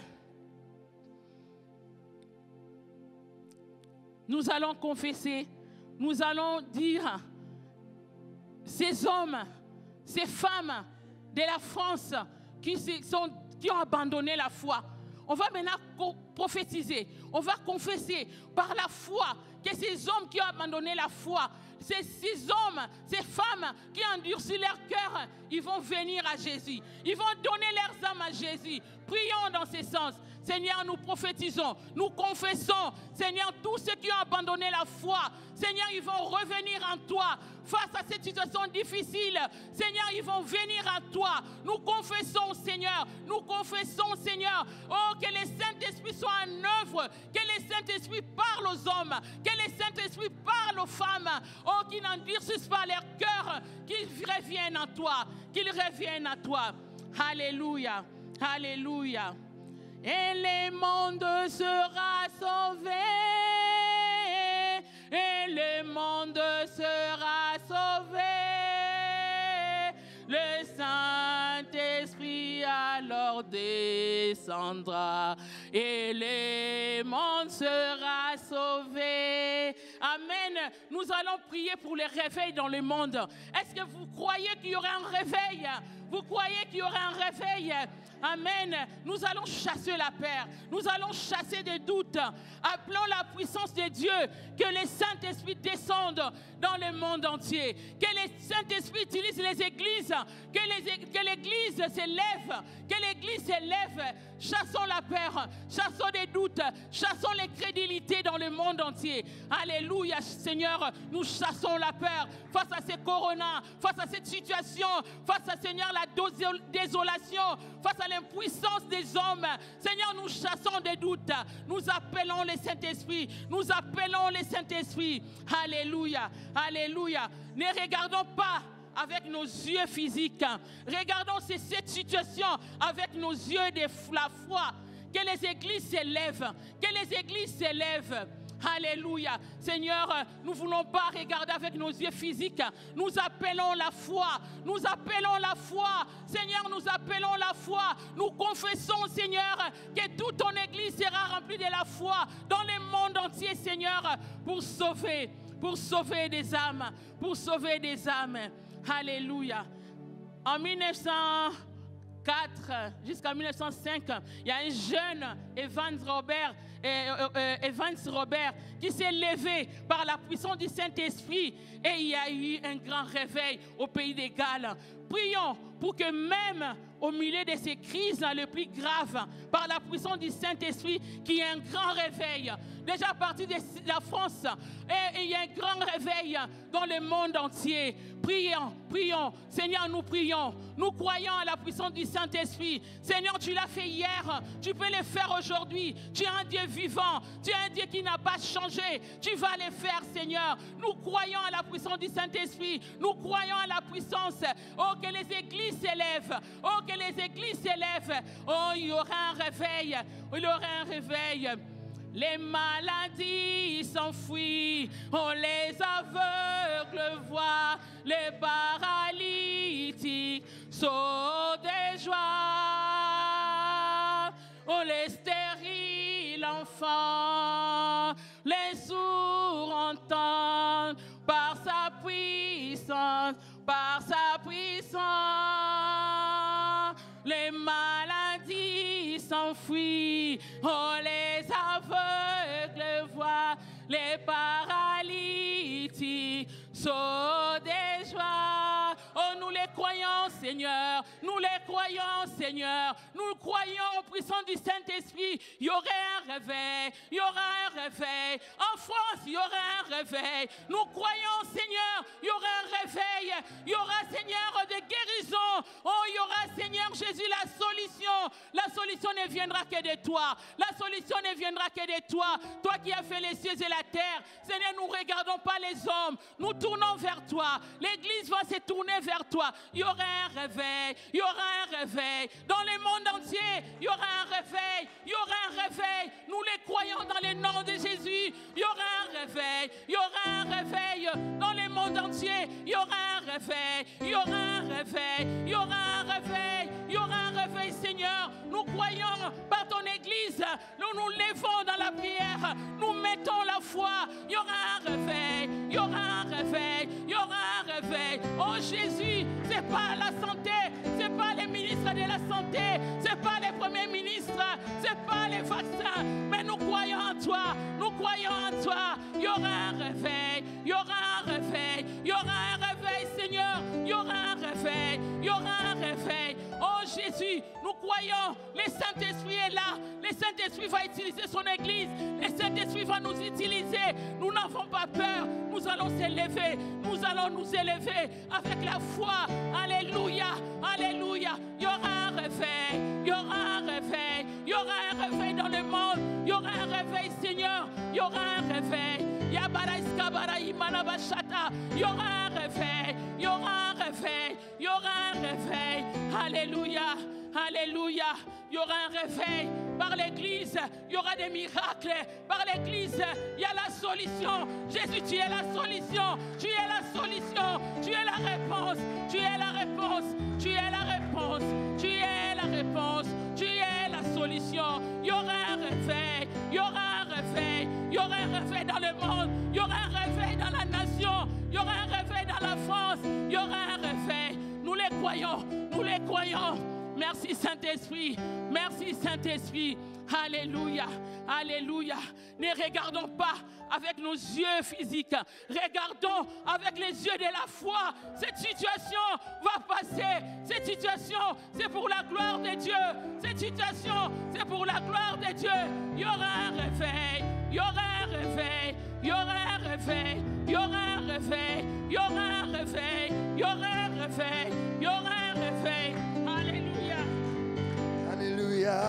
Nous allons confesser. Nous allons dire, ces hommes, ces femmes de la France qui, sont, qui ont abandonné la foi, on va maintenant prophétiser. On va confesser par la foi que ces hommes qui ont abandonné la foi, ces, ces hommes, ces femmes qui ont endurci leur cœur, ils vont venir à Jésus. Ils vont donner leurs âmes à Jésus. Prions dans ce sens. Seigneur, nous prophétisons, nous confessons. Seigneur, tous ceux qui ont abandonné la foi, Seigneur, ils vont revenir en toi. Face à cette situation difficile, Seigneur, ils vont venir à toi. Nous confessons, Seigneur, nous confessons, Seigneur, oh, que le Saint-Esprit soit en œuvre, que le Saint-Esprit parle aux hommes, que le Saint-Esprit parle aux femmes, oh, qui n'endurcissent pas leur cœur, qu'ils reviennent à toi, qu'ils reviennent à toi. Alléluia, alléluia. Et le monde sera sauvé, et le monde sera sauvé. Le Saint-Esprit alors descendra, et le monde sera sauvé. Amen. Nous allons prier pour les réveils dans le monde. Est-ce que vous croyez qu'il y aura un réveil? Vous croyez qu'il y aura un réveil? Amen. Nous allons chasser la peur. Nous allons chasser des doutes. Appelons la puissance de Dieu. Que le Saint-Esprit descende dans le monde entier. Que le Saint-Esprit utilise les églises. Que l'Église s'élève. Que l'Église s'élève. Chassons la peur. Chassons des doutes. Chassons l'incrédulité dans le monde entier. Alléluia, Seigneur. Nous chassons la peur face à ces coronas, face à cette situation, face à, Seigneur, la désolation, face à l'impuissance des hommes. Seigneur, nous chassons des doutes. Nous appelons le Saint-Esprit. Nous appelons le Saint-Esprit. Alléluia. Alléluia. Ne regardons pas avec nos yeux physiques. Regardons cette situation avec nos yeux de la foi. Que les églises s'élèvent. Que les églises s'élèvent. Alléluia. Seigneur, nous ne voulons pas regarder avec nos yeux physiques. Nous appelons la foi. Nous appelons la foi. Seigneur, nous appelons la foi. Nous confessons, Seigneur, que toute ton église sera remplie de la foi dans le monde entier, Seigneur, pour sauver, pour sauver des âmes, pour sauver des âmes. Alléluia. En mille neuf cent quatre jusqu'en mille neuf cent cinq, il y a un jeune Evans Robert, euh, euh, Evans Robert qui s'est levé par la puissance du Saint-Esprit et il y a eu un grand réveil au pays des Galles. Prions pour que même au milieu de ces crises les plus graves, par la puissance du Saint-Esprit, qu'il y ait un grand réveil. Déjà à partir de la France, et il y a un grand réveil dans le monde entier. Prions, prions. Seigneur, nous prions. Nous croyons à la puissance du Saint-Esprit. Seigneur, tu l'as fait hier. Tu peux le faire aujourd'hui. Tu es un Dieu vivant. Tu es un Dieu qui n'a pas changé. Tu vas le faire, Seigneur. Nous croyons à la puissance du Saint-Esprit. Nous croyons à la puissance. Oh, que les églises s'élèvent. Oh, que les églises s'élèvent. Oh, il y aura un réveil. Il y aura un réveil. Les maladies s'enfuient, oh, les aveugles voient, les paralytiques sautent de joie, oh, les stériles enfants, les sourds entendent par sa puissance, par sa puissance, les maladies s'enfuient, oh, les aveugles voient, les paralytiques sautent de joie. Oh, nous les croyons, Seigneur. Nous les croyons, Seigneur. Nous croyons au puissant du Saint-Esprit. Il y aurait un réveil. Il y aura un réveil. En France, il y aura un réveil. Nous croyons, Seigneur, il y aura un réveil. Il y aura, Seigneur, de guérison. Oh, il y aura, Seigneur Jésus, la solution. La solution ne viendra que de toi. La solution ne viendra que de toi. Toi qui as fait les cieux et la terre. Seigneur, nous ne regardons pas les hommes. Nous tournons vers toi. L'Église va se tourner vers toi. Il y aura un réveil. Il y aura un réveil. Dans le monde entier, il y aura un réveil. Il y aura un réveil. Nous les croyons dans le nom de Jésus. Il y aura un réveil. Il y aura un réveil. Dans le monde entier, il y aura un réveil. Il y aura un réveil. Il y aura un réveil. Il y aura un réveil, Seigneur. Nous croyons par ton Église. Nous nous levons dans la prière. Nous mettons la foi. Il y aura un réveil. Il y aura un réveil. Il y aura un réveil. Oh Jésus, c'est pas la santé. C'est pas les ministres de la santé. C'est pas les premiers ministres. C'est pas les vaccins. Mais nous croyons en toi. Nous croyons en toi. Il y aura un réveil. Il y aura un réveil. Il y aura un réveil, Seigneur. Il y aura un réveil. Il y aura un réveil. Oh Jésus, nous croyons. Le Saint-Esprit est là. Le Saint-Esprit va utiliser son Église. Le Saint-Esprit va nous utiliser. Nous n'avons pas peur. Nous allons s'élever. Nous allons nous élever avec la foi. Alléluia. Alléluia. Il y aura un réveil. Il y aura un réveil. Il y aura un réveil dans le monde. Il y aura un réveil, Seigneur. Il y aura un réveil. Il y aura un réveil. Il y aura un réveil. Il y aura un réveil. Alléluia. Alléluia. Il y aura un réveil par l'Église. Il y aura des miracles par l'Église. Il y a la solution. Jésus, tu es la solution. Tu es la solution. Tu es la réponse. Tu es la réponse. Tu es la réponse. Tu es la réponse. Tu es la solution. Il y aura un réveil. Il y aura un réveil. Il y aura un réveil dans le monde. Il y aura un réveil dans la nation. Il y aura un réveil dans la France. Il y aura un réveil. Nous les croyons. Nous les croyons. Merci Saint-Esprit. Merci Saint-Esprit. Alléluia. Alléluia. Ne regardons pas avec nos yeux physiques. Regardons avec les yeux de la foi. Cette situation va passer. Cette situation, c'est pour la gloire de Dieu. Cette situation, c'est pour la gloire de Dieu. Il y aura un réveil. Il y aura un réveil. Il y aura un réveil. Il y aura un réveil. Il y aura un réveil. Il y aura un réveil. Il y aura un réveil. Alléluia. Alléluia.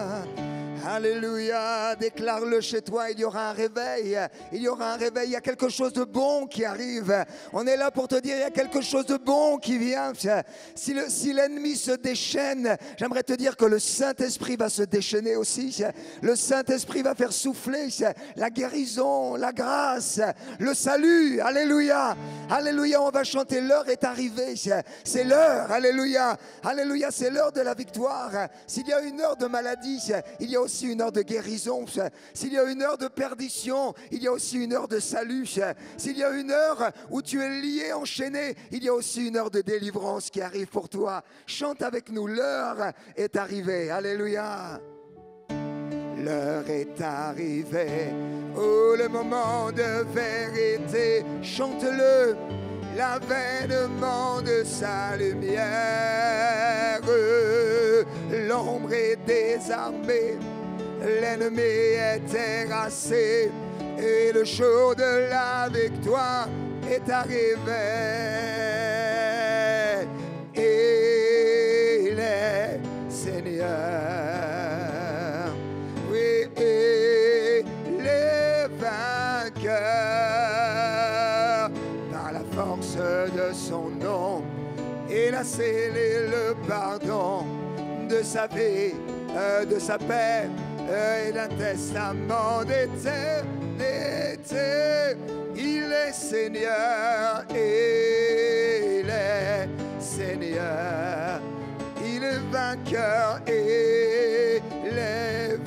Alléluia, déclare-le chez toi, il y aura un réveil, il y aura un réveil, il y a quelque chose de bon qui arrive. On est là pour te dire, il y a quelque chose de bon qui vient. Si, le, si l'ennemi se déchaîne, j'aimerais te dire que le Saint-Esprit va se déchaîner aussi. Le Saint-Esprit va faire souffler la guérison, la grâce, le salut. Alléluia, alléluia, on va chanter, l'heure est arrivée. C'est l'heure, alléluia, alléluia, c'est l'heure de la victoire. S'il y a une heure de maladie, il y a aussi une heure de guérison. S'il y a une heure de perdition, il y a aussi une heure de salut. S'il y a une heure où tu es lié, enchaîné, il y a aussi une heure de délivrance qui arrive pour toi. Chante avec nous, l'heure est arrivée. Alléluia. L'heure est arrivée, oh le moment de vérité, chante-le, l'avènement de sa lumière. l'ombre est désarmée, l'ennemi est terrassé, et le jour de la victoire est arrivé. Il est Seigneur, oui, il est vainqueur par la force de son nom. Il a scellé le pardon de sa vie, euh, de sa paix euh, et d'un testament d'éternité. Il est Seigneur, il est Seigneur. Il est vainqueur, il est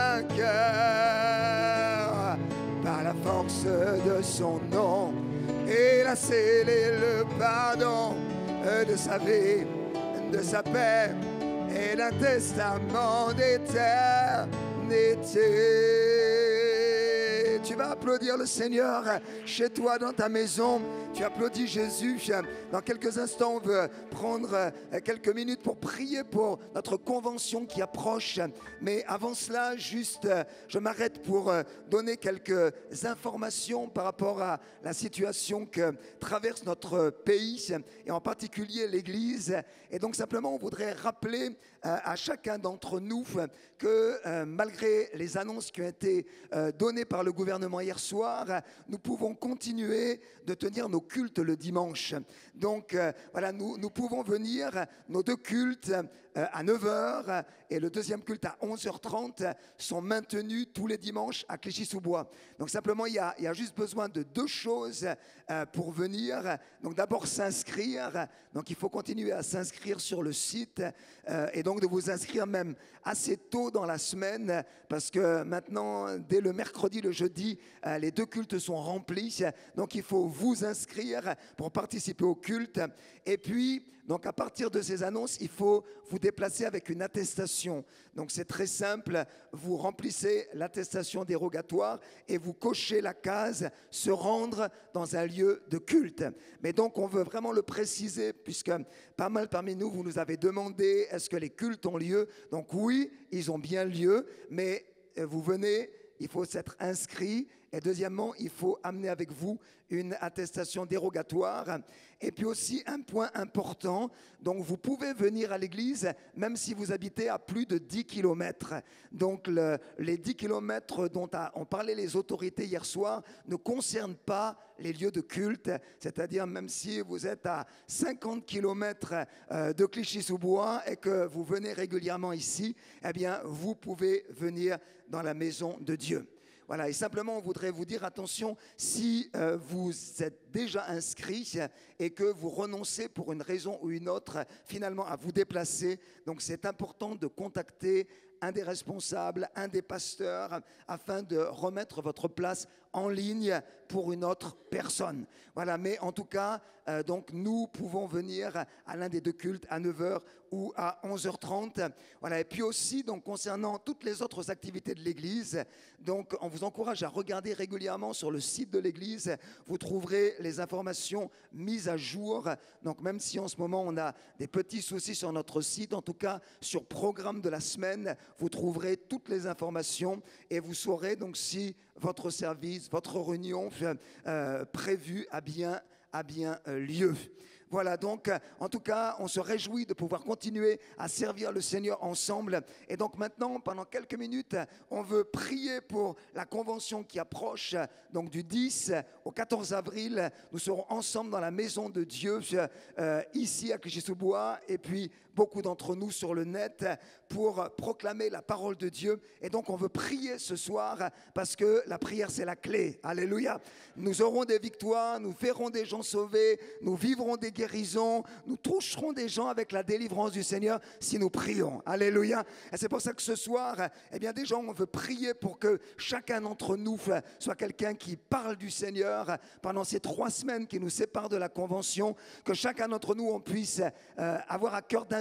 vainqueur par la force de son nom. Il a scellé le pardon de sa vie, de sa paix et d'un testament d'éternité. Tu vas applaudir le Seigneur chez toi, dans ta maison. Tu applaudis Jésus. Dans quelques instants, on veut prendre quelques minutes pour prier pour notre convention qui approche. Mais avant cela, juste, je m'arrête pour donner quelques informations par rapport à la situation que traverse notre pays, et en particulier l'Église. Et donc simplement, on voudrait rappeler à chacun d'entre nous que euh, malgré les annonces qui ont été euh, données par le gouvernement hier soir, nous pouvons continuer de tenir nos cultes le dimanche. Donc euh, voilà, nous, nous pouvons venir, nos deux cultes euh, à neuf heures et le deuxième culte à onze heures trente sont maintenus tous les dimanches à Clichy-sous-Bois. Donc simplement, il y a, il y a juste besoin de deux choses euh, pour venir. Donc d'abord s'inscrire, donc il faut continuer à s'inscrire sur le site euh, et donc de vous inscrire même assez tôt dans la semaine, parce que maintenant, dès le mercredi, le jeudi, euh, les deux cultes sont remplis. Donc il faut vous inscrire pour participer au culte. Et puis, donc à partir de ces annonces, il faut vous déplacer avec une attestation. Donc c'est très simple, vous remplissez l'attestation dérogatoire et vous cochez la case « se rendre dans un lieu de culte ». Mais donc on veut vraiment le préciser, puisque pas mal parmi nous, vous nous avez demandé est-ce que les cultes ont lieu. Donc oui, ils ont bien lieu, mais vous venez, il faut s'être inscrit. Et deuxièmement, il faut amener avec vous une attestation dérogatoire. Et puis aussi un point important, donc vous pouvez venir à l'église même si vous habitez à plus de dix kilomètres. Donc le, les dix kilomètres dont a, ont parlé les autorités hier soir ne concernent pas les lieux de culte, c'est-à-dire même si vous êtes à cinquante kilomètres de Clichy-sous-Bois et que vous venez régulièrement ici, eh bien vous pouvez venir dans la maison de Dieu. Voilà, et simplement, on voudrait vous dire, attention, si euh, vous êtes déjà inscrit et que vous renoncez pour une raison ou une autre, finalement, à vous déplacer, donc c'est important de contacter un des responsables, un des pasteurs, afin de remettre votre place en ligne pour une autre personne. Voilà, mais en tout cas, euh, donc nous pouvons venir à l'un des deux cultes à neuf heures ou à onze heures trente. Voilà, et puis aussi, donc, concernant toutes les autres activités de l'Église, donc on vous encourage à regarder régulièrement sur le site de l'Église. Vous trouverez les informations mises à jour. Donc même si en ce moment on a des petits soucis sur notre site, en tout cas sur programme de la semaine, vous trouverez toutes les informations et vous saurez donc si votre service, votre réunion euh, prévue a bien, a bien euh, lieu. Voilà, donc, en tout cas, on se réjouit de pouvoir continuer à servir le Seigneur ensemble. Et donc maintenant, pendant quelques minutes, on veut prier pour la convention qui approche. Donc du dix au quatorze avril, nous serons ensemble dans la maison de Dieu, euh, ici à Clichy-sous-Bois, et puis beaucoup d'entre nous sur le net pour proclamer la parole de Dieu. Et donc on veut prier ce soir parce que la prière c'est la clé. Alléluia. Nous aurons des victoires, nous verrons des gens sauvés, nous vivrons des guérisons, nous toucherons des gens avec la délivrance du Seigneur si nous prions. Alléluia. Et c'est pour ça que ce soir, eh bien déjà on veut prier pour que chacun d'entre nous soit quelqu'un qui parle du Seigneur pendant ces trois semaines qui nous séparent de la convention, que chacun d'entre nous on puisse euh, avoir à cœur d'inviter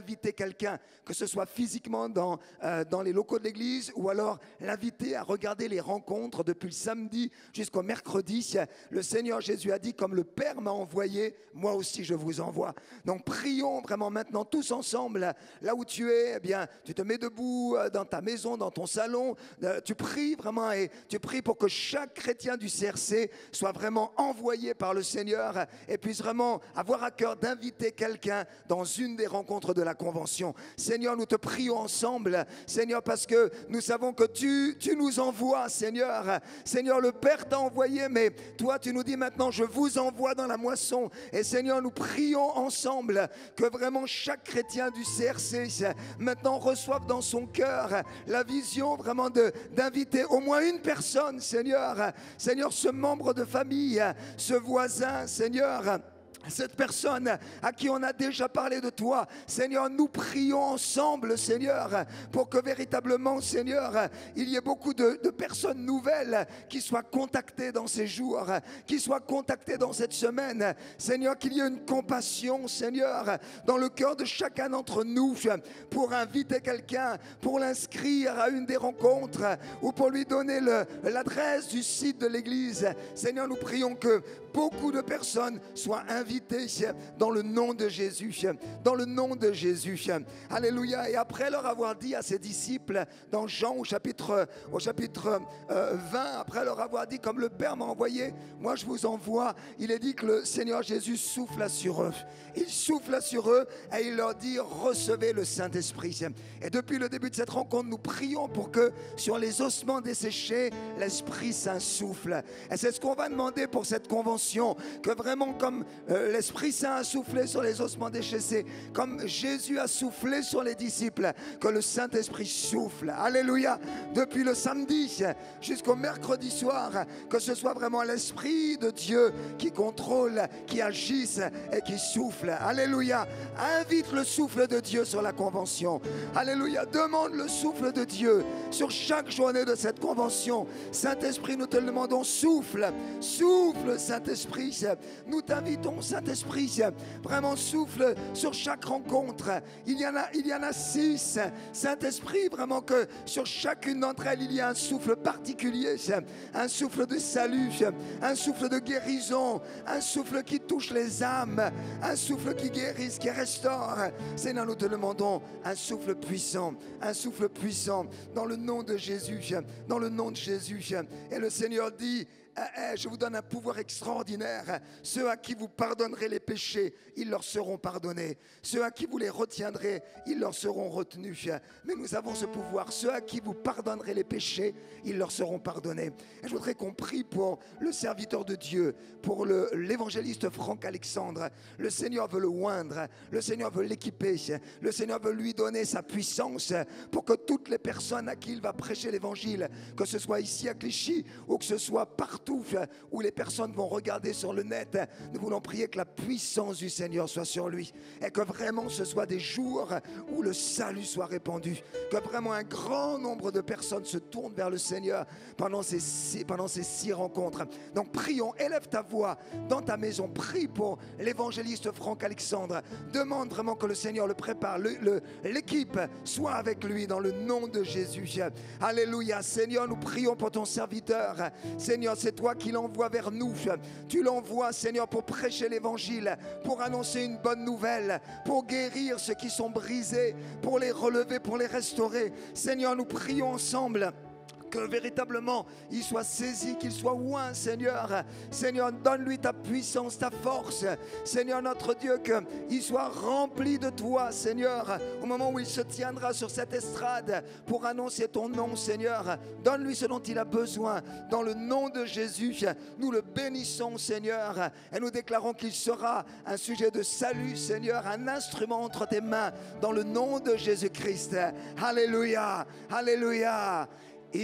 d'inviter quelqu'un, que ce soit physiquement dans, euh, dans les locaux de l'église, ou alors l'inviter à regarder les rencontres depuis le samedi jusqu'au mercredi. Le Seigneur Jésus a dit, comme le Père m'a envoyé, moi aussi je vous envoie. Donc prions vraiment maintenant tous ensemble, là où tu es, eh bien, tu te mets debout dans ta maison, dans ton salon, tu pries vraiment et tu pries pour que chaque chrétien du C R C soit vraiment envoyé par le Seigneur et puisse vraiment avoir à cœur d'inviter quelqu'un dans une des rencontres de la Convention. Seigneur, nous te prions ensemble, Seigneur, parce que nous savons que tu, tu nous envoies, Seigneur. Seigneur, le Père t'a envoyé, mais toi, tu nous dis maintenant, je vous envoie dans la moisson. Et Seigneur, nous prions ensemble que vraiment chaque chrétien du C R C maintenant reçoive dans son cœur la vision vraiment de, d'inviter au moins une personne, Seigneur. Seigneur, ce membre de famille, ce voisin, Seigneur, cette personne à qui on a déjà parlé de toi. Seigneur, nous prions ensemble, Seigneur, pour que véritablement, Seigneur, il y ait beaucoup de, de personnes nouvelles qui soient contactées dans ces jours, qui soient contactées dans cette semaine. Seigneur, qu'il y ait une compassion, Seigneur, dans le cœur de chacun d'entre nous pour inviter quelqu'un, pour l'inscrire à une des rencontres ou pour lui donner le, l'adresse du site de l'église. Seigneur, nous prions que beaucoup de personnes soient invitées dans le nom de Jésus, dans le nom de Jésus. Alléluia. Et après leur avoir dit à ses disciples dans Jean au chapitre, au chapitre euh, vingt, après leur avoir dit, comme le Père m'a envoyé, moi je vous envoie, il est dit que le Seigneur Jésus souffla sur eux. Il souffla sur eux et il leur dit, recevez le Saint-Esprit. Et depuis le début de cette rencontre, nous prions pour que sur les ossements desséchés, l'Esprit Saint souffle. Et c'est ce qu'on va demander pour cette convention, que vraiment comme euh, l'Esprit Saint a soufflé sur les ossements desséchés, comme Jésus a soufflé sur les disciples, que le Saint-Esprit souffle. Alléluia. Depuis le samedi jusqu'au mercredi soir, que ce soit vraiment l'Esprit de Dieu qui contrôle, qui agisse et qui souffle. Alléluia. Invite le souffle de Dieu sur la convention. Alléluia. Demande le souffle de Dieu sur chaque journée de cette convention. Saint-Esprit, nous te le demandons, souffle. Souffle, Saint-Esprit. Nous t'invitons, Saint-Esprit. Vraiment souffle sur chaque rencontre. Il y en a, il y en a six. Saint-Esprit, vraiment que sur chacune d'entre elles, il y a un souffle particulier. Un souffle de salut, un souffle de guérison, un souffle qui touche les âmes, un souffle qui guérisse, qui restaure. Seigneur, nous te demandons un souffle puissant, un souffle puissant dans le nom de Jésus, dans le nom de Jésus. Et le Seigneur dit, je vous donne un pouvoir extraordinaire. Ceux à qui vous pardonnerez les péchés, ils leur seront pardonnés. Ceux à qui vous les retiendrez, ils leur seront retenus. Mais nous avons ce pouvoir. Ceux à qui vous pardonnerez les péchés, ils leur seront pardonnés. Et je voudrais qu'on prie pour le serviteur de Dieu, pour le, l'évangéliste Franck Alexandre. Le Seigneur veut le oindre. Le Seigneur veut l'équiper. Le Seigneur veut lui donner sa puissance pour que toutes les personnes à qui il va prêcher l'évangile, que ce soit ici à Clichy ou que ce soit partout où les personnes vont regarder sur le net, nous voulons prier que la puissance du Seigneur soit sur lui et que vraiment ce soit des jours où le salut soit répandu, que vraiment un grand nombre de personnes se tournent vers le Seigneur pendant ces six, pendant ces six rencontres. Donc prions, élève ta voix dans ta maison, prie pour l'évangéliste Franck Alexandre, demande vraiment que le Seigneur le prépare, le, le, l'équipe soit avec lui dans le nom de Jésus. Alléluia. Seigneur, nous prions pour ton serviteur. Seigneur, c'est toi qui l'envoies vers nous. Tu l'envoies, Seigneur, pour prêcher l'évangile, pour annoncer une bonne nouvelle, pour guérir ceux qui sont brisés, pour les relever, pour les restaurer. Seigneur, nous prions ensemble que véritablement il soit saisi, qu'il soit oint, Seigneur. Seigneur, donne-lui ta puissance, ta force. Seigneur notre Dieu, qu'il soit rempli de toi, Seigneur, au moment où il se tiendra sur cette estrade pour annoncer ton nom, Seigneur. Donne-lui ce dont il a besoin. Dans le nom de Jésus, nous le bénissons, Seigneur, et nous déclarons qu'il sera un sujet de salut, Seigneur, un instrument entre tes mains, dans le nom de Jésus-Christ. Alléluia, alléluia. Il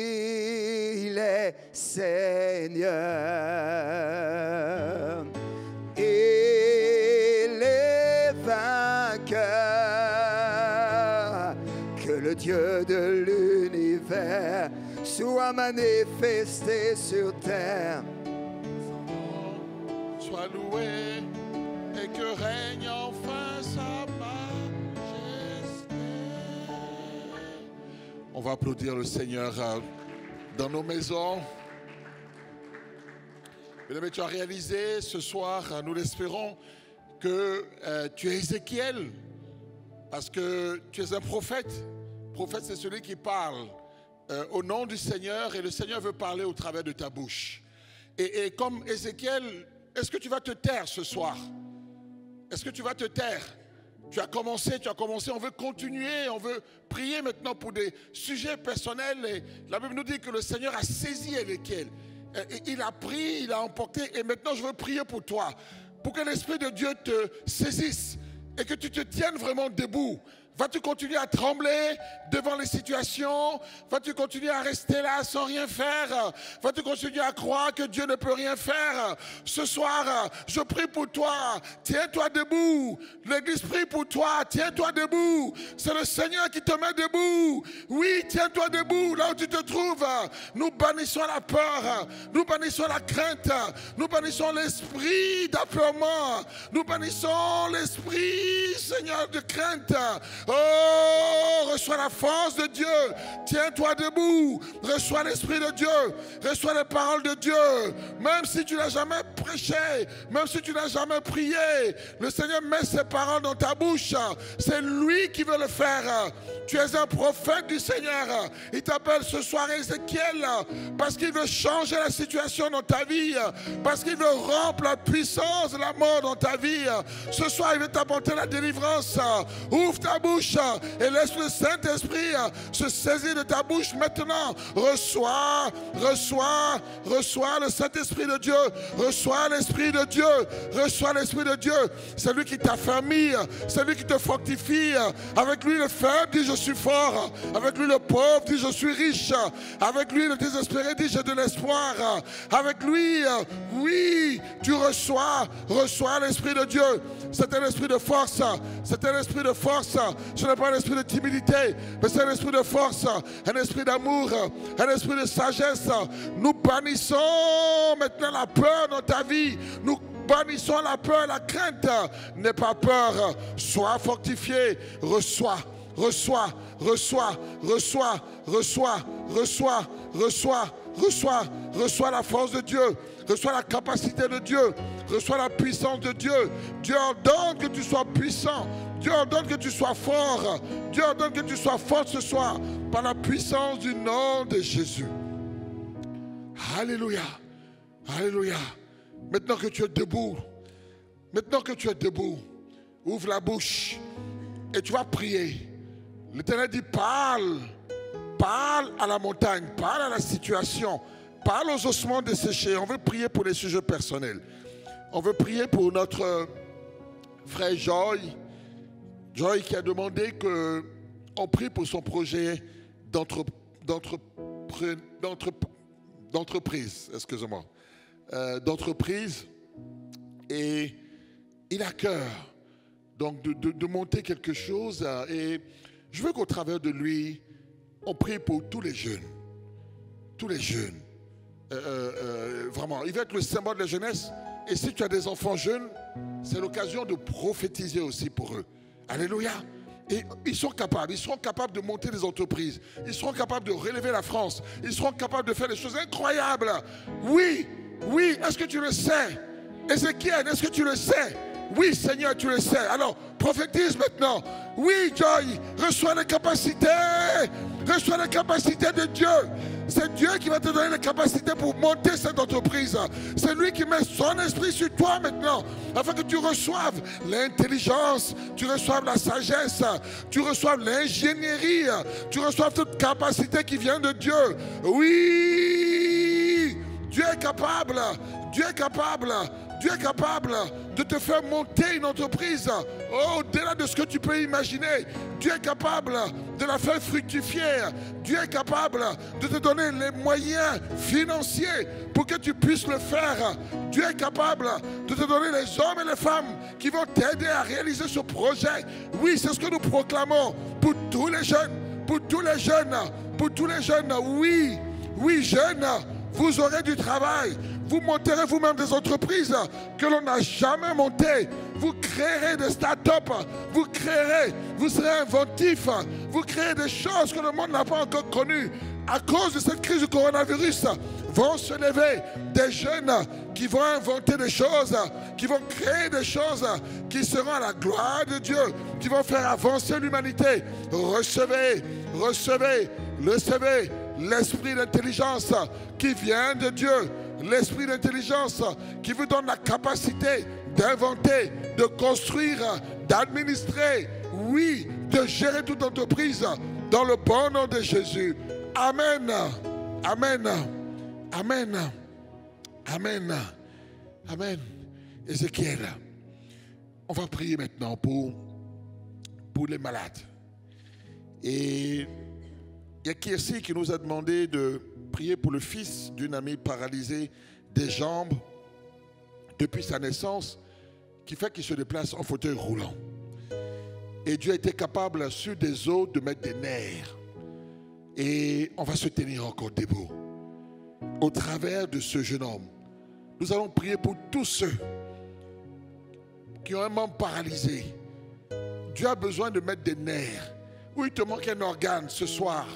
est Seigneur, il est vainqueur, que le Dieu de l'univers soit manifesté sur terre. Sois loué et que règne enfin sa majesté. On va applaudir le Seigneur euh, dans nos maisons. Mesdames, tu as réalisé ce soir, nous l'espérons, que euh, tu es Ézéchiel, parce que tu es un prophète. Prophète, c'est celui qui parle euh, au nom du Seigneur, et le Seigneur veut parler au travers de ta bouche. Et, et comme Ézéchiel, est-ce que tu vas te taire ce soir? Est-ce que tu vas te taire? Tu as commencé, tu as commencé, on veut continuer, on veut prier maintenant pour des sujets personnels. Et la Bible nous dit que le Seigneur a saisi Ézéchiel. Il a pris, il a emporté, et maintenant je veux prier pour toi, pour que l'Esprit de Dieu te saisisse et que tu te tiennes vraiment debout. Vas-tu continuer à trembler devant les situations? Vas-tu continuer à rester là sans rien faire? Vas-tu continuer à croire que Dieu ne peut rien faire? Ce soir, je prie pour toi. Tiens-toi debout. L'Église prie pour toi. Tiens-toi debout. C'est le Seigneur qui te met debout. Oui, tiens-toi debout là où tu te trouves. Nous bannissons la peur. Nous bannissons la crainte. Nous bannissons l'esprit d'apeurement. Nous bannissons l'esprit, Seigneur, de crainte. Oh, reçois la force de Dieu. Tiens-toi debout. Reçois l'Esprit de Dieu. Reçois les paroles de Dieu. Même si tu n'as jamais prêché, même si tu n'as jamais prié, le Seigneur met ses paroles dans ta bouche. C'est lui qui veut le faire. Tu es un prophète du Seigneur. Il t'appelle ce soir Ézéchiel parce qu'il veut changer la situation dans ta vie, parce qu'il veut rompre la puissance de la mort dans ta vie. Ce soir, il veut t'apporter la délivrance. Ouvre ta bouche et laisse le Saint-Esprit se saisir de ta bouche maintenant. Reçois, reçois, reçois le Saint-Esprit de Dieu. Reçois l'Esprit de Dieu. Reçois l'Esprit de Dieu. C'est lui qui t'affermit. C'est lui qui te fortifie. Avec lui, le faible dit je suis fort. Avec lui, le pauvre dit je suis riche. Avec lui, le désespéré dit j'ai de l'espoir. Avec lui, oui, tu reçois, reçois l'Esprit de Dieu. C'est un esprit de force. C'est un esprit de force. Ce n'est pas un esprit de timidité, mais c'est un esprit de force, un esprit d'amour, un esprit de sagesse. Nous bannissons maintenant la peur dans ta vie. Nous bannissons la peur, la crainte. N'aie pas peur. Sois fortifié. Reçois, reçois, reçois, reçois, reçois, reçois, reçois, reçois, reçois la force de Dieu. Reçois la capacité de Dieu. Reçois la puissance de Dieu. Dieu ordonne que tu sois puissant. Dieu ordonne que tu sois fort. Dieu ordonne que tu sois fort ce soir par la puissance du nom de Jésus. Alléluia. Alléluia. Maintenant que tu es debout, maintenant que tu es debout, ouvre la bouche et tu vas prier. L'Éternel dit parle. Parle à la montagne. Parle à la situation. Parle aux ossements desséchés. On veut prier pour les sujets personnels. On veut prier pour notre frère Joy. Joy qui a demandé qu'on prie pour son projet d'entre, d'entre, d'entre, d'entreprise, excusez-moi, euh, d'entreprise. Et il a cœur donc de, de, de monter quelque chose. Et je veux qu'au travers de lui, on prie pour tous les jeunes. Tous les jeunes. Euh, euh, vraiment, il va être le symbole de la jeunesse. Et si tu as des enfants jeunes, c'est l'occasion de prophétiser aussi pour eux. Alléluia. Et ils sont capables, ils seront capables de monter des entreprises. Ils seront capables de relever la France. Ils seront capables de faire des choses incroyables. Oui, oui, est-ce que tu le sais? Ézéchiel, est-ce que tu le sais? Oui, Seigneur, tu le sais. Alors, prophétise maintenant. Oui, Joy, reçois les capacités. Reçois les capacités de Dieu. C'est Dieu qui va te donner les capacités pour monter cette entreprise. C'est lui qui met son esprit sur toi maintenant, afin que tu reçoives l'intelligence, tu reçoives la sagesse, tu reçoives l'ingénierie, tu reçoives toute capacité qui vient de Dieu. Oui, Dieu est capable. Dieu est capable. Dieu est capable de te faire monter une entreprise oh, au-delà de ce que tu peux imaginer. Dieu est capable de la faire fructifier. Dieu est capable de te donner les moyens financiers pour que tu puisses le faire. Dieu est capable de te donner les hommes et les femmes qui vont t'aider à réaliser ce projet. Oui, c'est ce que nous proclamons pour tous les jeunes, pour tous les jeunes, pour tous les jeunes. Oui, oui, jeunes, vous aurez du travail. Vous monterez vous-même des entreprises que l'on n'a jamais montées. vous créerez des start-up, vous créerez, vous serez inventifs, vous créerez des choses que le monde n'a pas encore connues. À cause de cette crise du coronavirus, vont se lever des jeunes qui vont inventer des choses, qui vont créer des choses qui seront à la gloire de Dieu, qui vont faire avancer l'humanité. Recevez, recevez, recevez l'esprit d'intelligence qui vient de Dieu, l'esprit d'intelligence qui vous donne la capacité d'inventer, de construire, d'administrer, oui, de gérer toute entreprise dans le bon nom de Jésus. Amen. Amen. Amen. Amen. Amen. Ézéchiel, on va prier maintenant pour, pour les malades. Et il y a Kirsi qui nous a demandé de prier pour le fils d'une amie paralysée des jambes depuis sa naissance, qui fait qu'il se déplace en fauteuil roulant. Et Dieu a été capable sur des os de mettre des nerfs. Et on va se tenir encore debout. Au travers de ce jeune homme, nous allons prier pour tous ceux qui ont un membre paralysé. Dieu a besoin de mettre des nerfs. Ou il te manque un organe ce soir.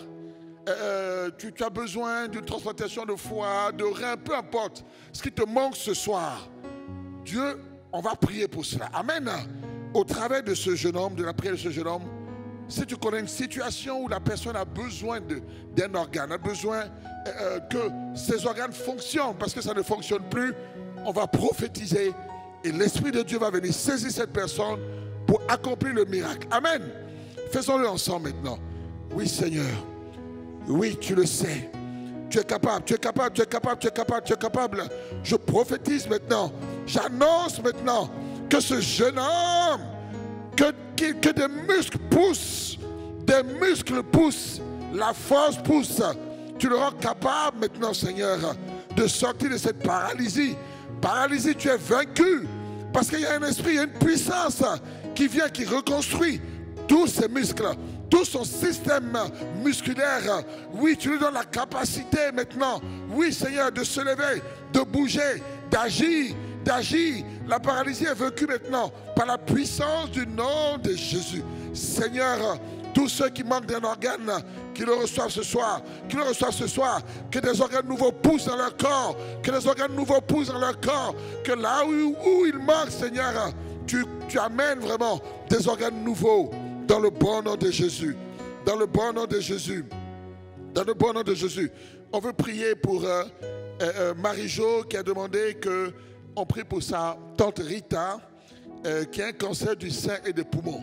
Euh, tu, tu as besoin d'une transplantation de foie, de rein, peu importe ce qui te manque ce soir. Dieu, on va prier pour cela. Amen. Au travers de ce jeune homme, de la prière de ce jeune homme, si tu connais une situation où la personne a besoin d'un organe, a besoin euh, que ses organes fonctionnent parce que ça ne fonctionne plus, on va prophétiser et l'Esprit de Dieu va venir saisir cette personne pour accomplir le miracle. Amen. Faisons-le ensemble maintenant. Oui, Seigneur. Oui, tu le sais. Tu es capable, tu es capable, tu es capable, tu es capable, tu es capable. Je prophétise maintenant. J'annonce maintenant que ce jeune homme, que, que, que des muscles poussent, des muscles poussent, la force pousse. Tu le rends capable maintenant, Seigneur, de sortir de cette paralysie. Paralysie, tu es vaincu. Parce qu'il y a un esprit, il y a une puissance qui vient, qui reconstruit tous ces muscles, tout son système musculaire. Oui, tu lui donnes la capacité maintenant, oui Seigneur, de se lever, de bouger, d'agir, d'agir. La paralysie est vaincue maintenant par la puissance du nom de Jésus. Seigneur, tous ceux qui manquent d'un organe, qui le reçoivent ce soir, qui le reçoivent ce soir, que des organes nouveaux poussent dans leur corps, que des organes nouveaux poussent dans leur corps, que là où, où il manque, Seigneur, tu, tu amènes vraiment des organes nouveaux dans le bon nom de Jésus, dans le bon nom de Jésus, dans le bon nom de Jésus. On veut prier pour euh, euh, Marie-Jo qui a demandé qu'on prie pour sa tante Rita euh, qui a un cancer du sein et des poumons.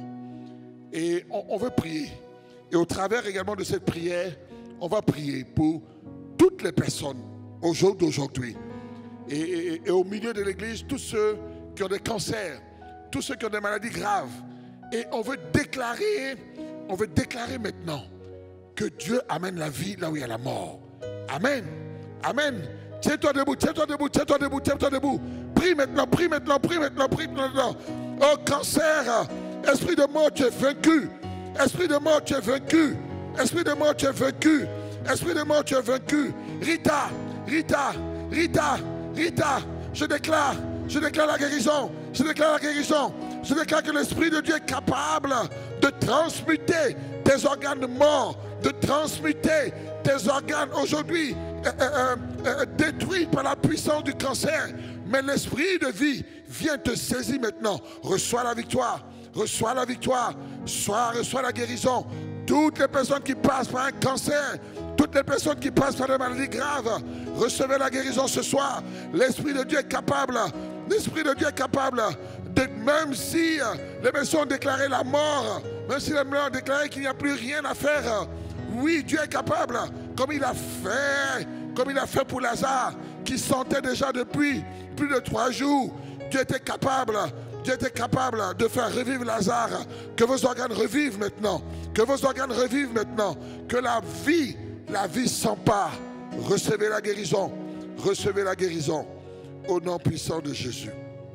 Et on, on veut prier. Et au travers également de cette prière, on va prier pour toutes les personnes au jour d'aujourd'hui. Et, et, et au milieu de l'église, tous ceux qui ont des cancers, tous ceux qui ont des maladies graves. Et on veut déclarer, on veut déclarer maintenant que Dieu amène la vie là où il y a la mort. Amen. Amen. Tiens-toi debout, tiens-toi debout, tiens-toi debout, tiens-toi debout. Prie maintenant, prie maintenant, prie maintenant, prie maintenant. Oh cancer, esprit de mort, tu es vaincu. Esprit de mort, tu es vaincu. Esprit de mort, tu es vaincu. Esprit de mort, tu es vaincu. Rita, Rita, Rita, Rita, je déclare, je déclare la guérison. Je déclare la guérison. Je déclare que l'Esprit de Dieu est capable de transmuter tes organes morts, de transmuter tes organes aujourd'hui euh, euh, euh, détruits par la puissance du cancer. Mais l'Esprit de vie vient te saisir maintenant. Reçois la victoire. Reçois la victoire. Sois, reçois la guérison. Toutes les personnes qui passent par un cancer, toutes les personnes qui passent par des maladies graves, recevez la guérison ce soir. L'Esprit de Dieu est capable. L'Esprit de Dieu est capable. De, même si les médecins ont déclaré la mort, même si les médecins ont déclaré qu'il n'y a plus rien à faire, oui, Dieu est capable, comme il a fait, comme il a fait pour Lazare, qui sentait déjà depuis plus de trois jours. Dieu était capable, Dieu était capable de faire revivre Lazare. Que vos organes revivent maintenant, que vos organes revivent maintenant, que la vie, la vie s'empare. Recevez la guérison, recevez la guérison, au nom puissant de Jésus.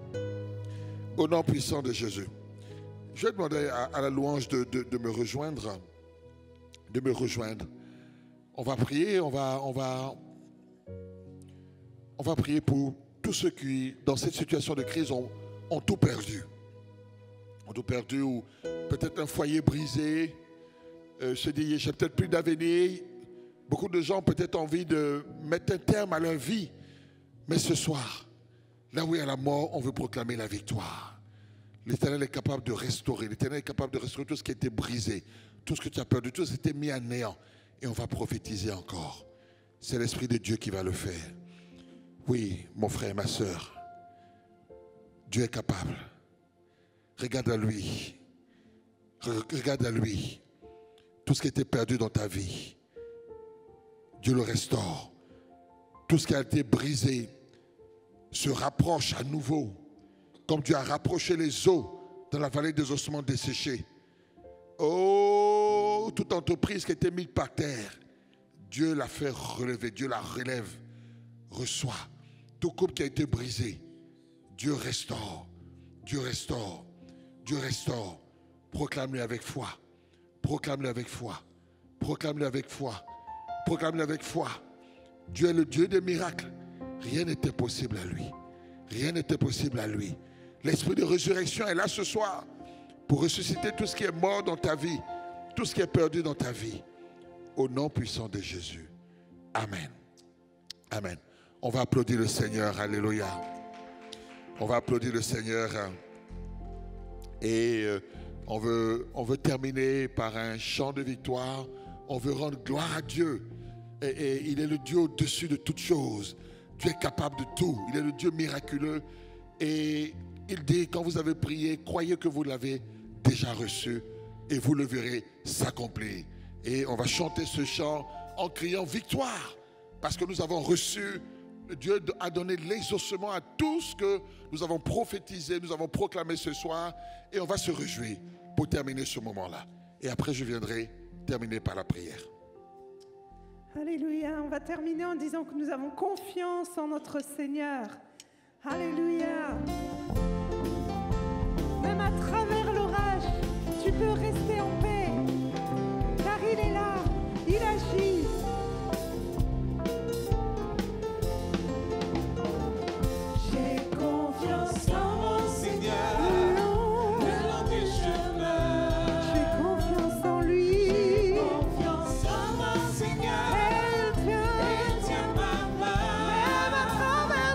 Au nom puissant de Jésus. Je vais demander à, à la louange de, de, de me rejoindre. De me rejoindre. On va prier, on va, on va, on va prier pour tous ceux qui, dans cette situation de crise, ont, ont tout perdu. ont tout perdu, ou peut-être un foyer brisé, euh, se dit, j'ai peut-être plus d'avenir. Beaucoup de gens ont peut-être envie de mettre un terme à leur vie. Mais ce soir, là où il y a la mort, on veut proclamer la victoire. L'Éternel est capable de restaurer. L'Éternel est capable de restaurer tout ce qui a été brisé, tout ce que tu as perdu, tout ce qui a été mis à néant. Et on va prophétiser encore. C'est l'Esprit de Dieu qui va le faire. Oui, mon frère, ma soeur, Dieu est capable. Regarde à lui. Regarde à lui. Tout ce qui a été perdu dans ta vie, Dieu le restaure. Tout ce qui a été brisé se rapproche à nouveau. Comme Dieu a rapproché les eaux dans la vallée des ossements desséchés. Oh, toute entreprise qui a été mise par terre, Dieu l'a fait relever, Dieu la relève, reçoit. Tout couple qui a été brisé, Dieu restaure, Dieu restaure, Dieu restaure. Proclame-le avec foi, proclame-le avec foi, proclame-le avec foi, proclame-le avec foi. Dieu est le Dieu des miracles. Rien n'était possible à lui. Rien n'était possible à lui. L'esprit de résurrection est là ce soir pour ressusciter tout ce qui est mort dans ta vie, tout ce qui est perdu dans ta vie. Au nom puissant de Jésus. Amen. Amen. On va applaudir le Seigneur. Alléluia. On va applaudir le Seigneur. Et on veut, on veut terminer par un chant de victoire. On veut rendre gloire à Dieu. Et, et il est le Dieu au-dessus de toutes choses. Dieu est capable de tout. Il est le Dieu miraculeux. Et il dit, quand vous avez prié, croyez que vous l'avez déjà reçu et vous le verrez s'accomplir. Et on va chanter ce chant en criant victoire, parce que nous avons reçu, Dieu a donné l'exaucement à tout ce que nous avons prophétisé, nous avons proclamé ce soir, et on va se réjouir pour terminer ce moment-là. Et après, je viendrai terminer par la prière. Alléluia. On va terminer en disant que nous avons confiance en notre Seigneur. Alléluia. Même à travers l'orage, tu peux rester en paix, car il est là, il agit. J'ai confiance en mon Seigneur, le long du chemin. J'ai confiance en lui. J'ai confiance en mon Seigneur. Il tient, il tient ma main. Même à travers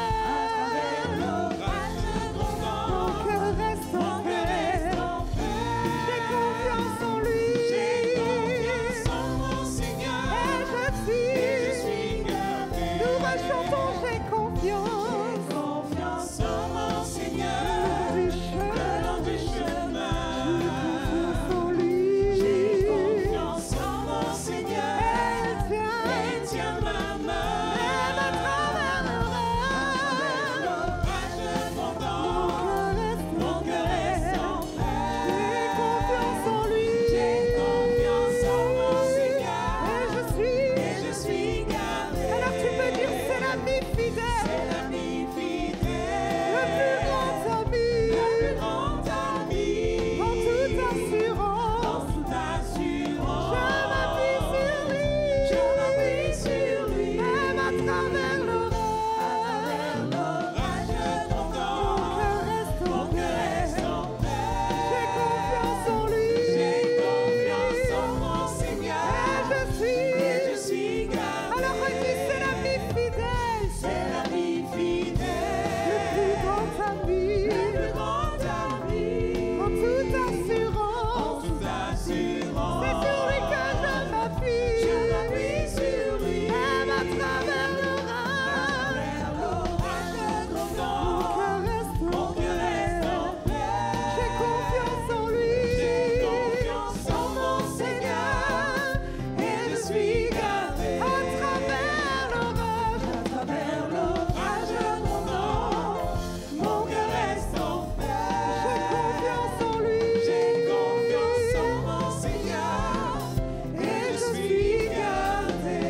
l'orage, l'orage grondant, mon cœur reste en paix. J'ai confiance en lui. J'ai confiance en mon Seigneur. Et je suis, et je suis gardé. Nous rechantons, j'ai confiance. J'ai confiance en mon Seigneur. Le long du chemin. J'ai confiance en lui. J'ai confiance en mon Seigneur. Il tient, il tient ma main. Même à travers l'orage, l'orage grondant, mon cœur reste en paix. J'ai confiance en lui. J'ai confiance en mon Seigneur. Et je suis, et je suis gardé. Alors tu peux dire c'est l'ami fidèle. C'est l'ami fidèle. Le plus grand ami. Le plus grand ami. En toute assurance. En toute assurance. Je m'appuie sur lui. Je m'appuie sur lui. Même à travers l'orage. L'orage grondant. Mon cœur reste en paix. J'ai confiance en lui. J'ai confiance en mon Seigneur. Et je suis, et je suis gardé. Alors redis c'est l'ami fidèle. C'est l'ami fidèle. Le plus grand ami. Le plus grand ami. En toute assurance. En toute assurance. C'est sur lui que je m'appuie. Je m'appuie sur lui. Même à travers l'orage. L'orage grondant. Mon cœur reste en paix. J'ai confiance en lui. J'ai confiance en mon Seigneur. Et je suis gardé. À travers l'orage. À travers l'orage grondant. Mon cœur reste en paix. J'ai confiance en lui. J'ai confiance en mon Seigneur. Et je suis gardé.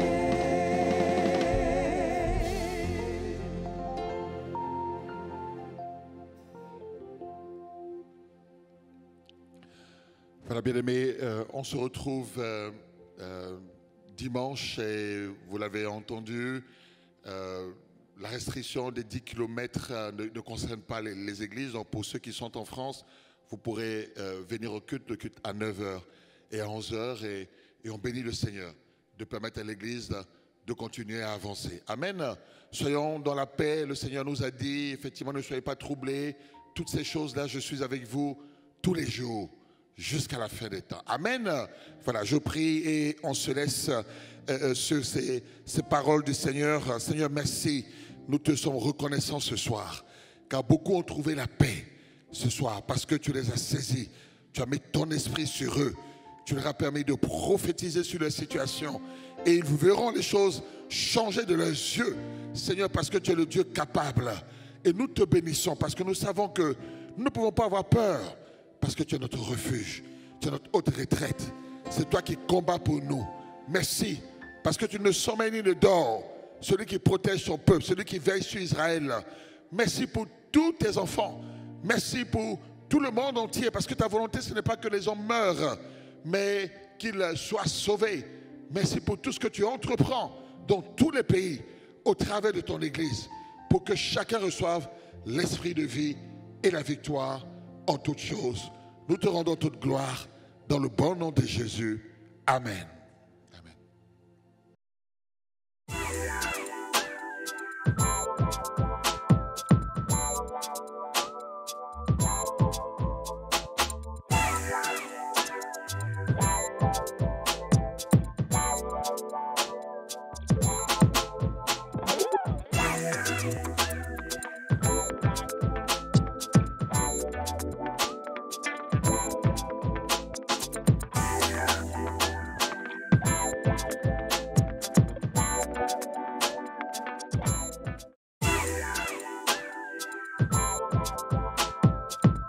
Voilà, bien-aimés, euh, on se retrouve euh, euh, dimanche et vous l'avez entendu, euh, la restriction des dix kilomètres euh, ne, ne concerne pas les, les églises. Donc pour ceux qui sont en France, vous pourrez euh, venir au culte, le culte à neuf heures et à onze heures, et, et on bénit le Seigneur de permettre à l'Église de, de continuer à avancer. Amen. Soyons dans la paix. Le Seigneur nous a dit, effectivement, ne soyez pas troublés. Toutes ces choses-là, je suis avec vous tous les jours jusqu'à la fin des temps. Amen. Voilà, je prie et on se laisse euh, sur ces, ces paroles du Seigneur. Seigneur, merci. Nous te sommes reconnaissants ce soir, car beaucoup ont trouvé la paix ce soir parce que tu les as saisis. Tu as mis ton esprit sur eux. Tu leur as permis de prophétiser sur leur situation. Et ils verront les choses changer de leurs yeux, Seigneur, parce que tu es le Dieu capable. Et nous te bénissons parce que nous savons que nous ne pouvons pas avoir peur, parce que tu es notre refuge, tu es notre haute retraite. C'est toi qui combats pour nous. Merci, parce que tu ne sommeilles ni ne dors. Celui qui protège son peuple, celui qui veille sur Israël. Merci pour tous tes enfants. Merci pour tout le monde entier, parce que ta volonté, ce n'est pas que les hommes meurent, mais qu'ils soient sauvés. Merci pour tout ce que tu entreprends dans tous les pays, au travers de ton Église, pour que chacun reçoive l'esprit de vie et la victoire en toutes choses. Nous te rendons toute gloire dans le bon nom de Jésus. Amen. Amen.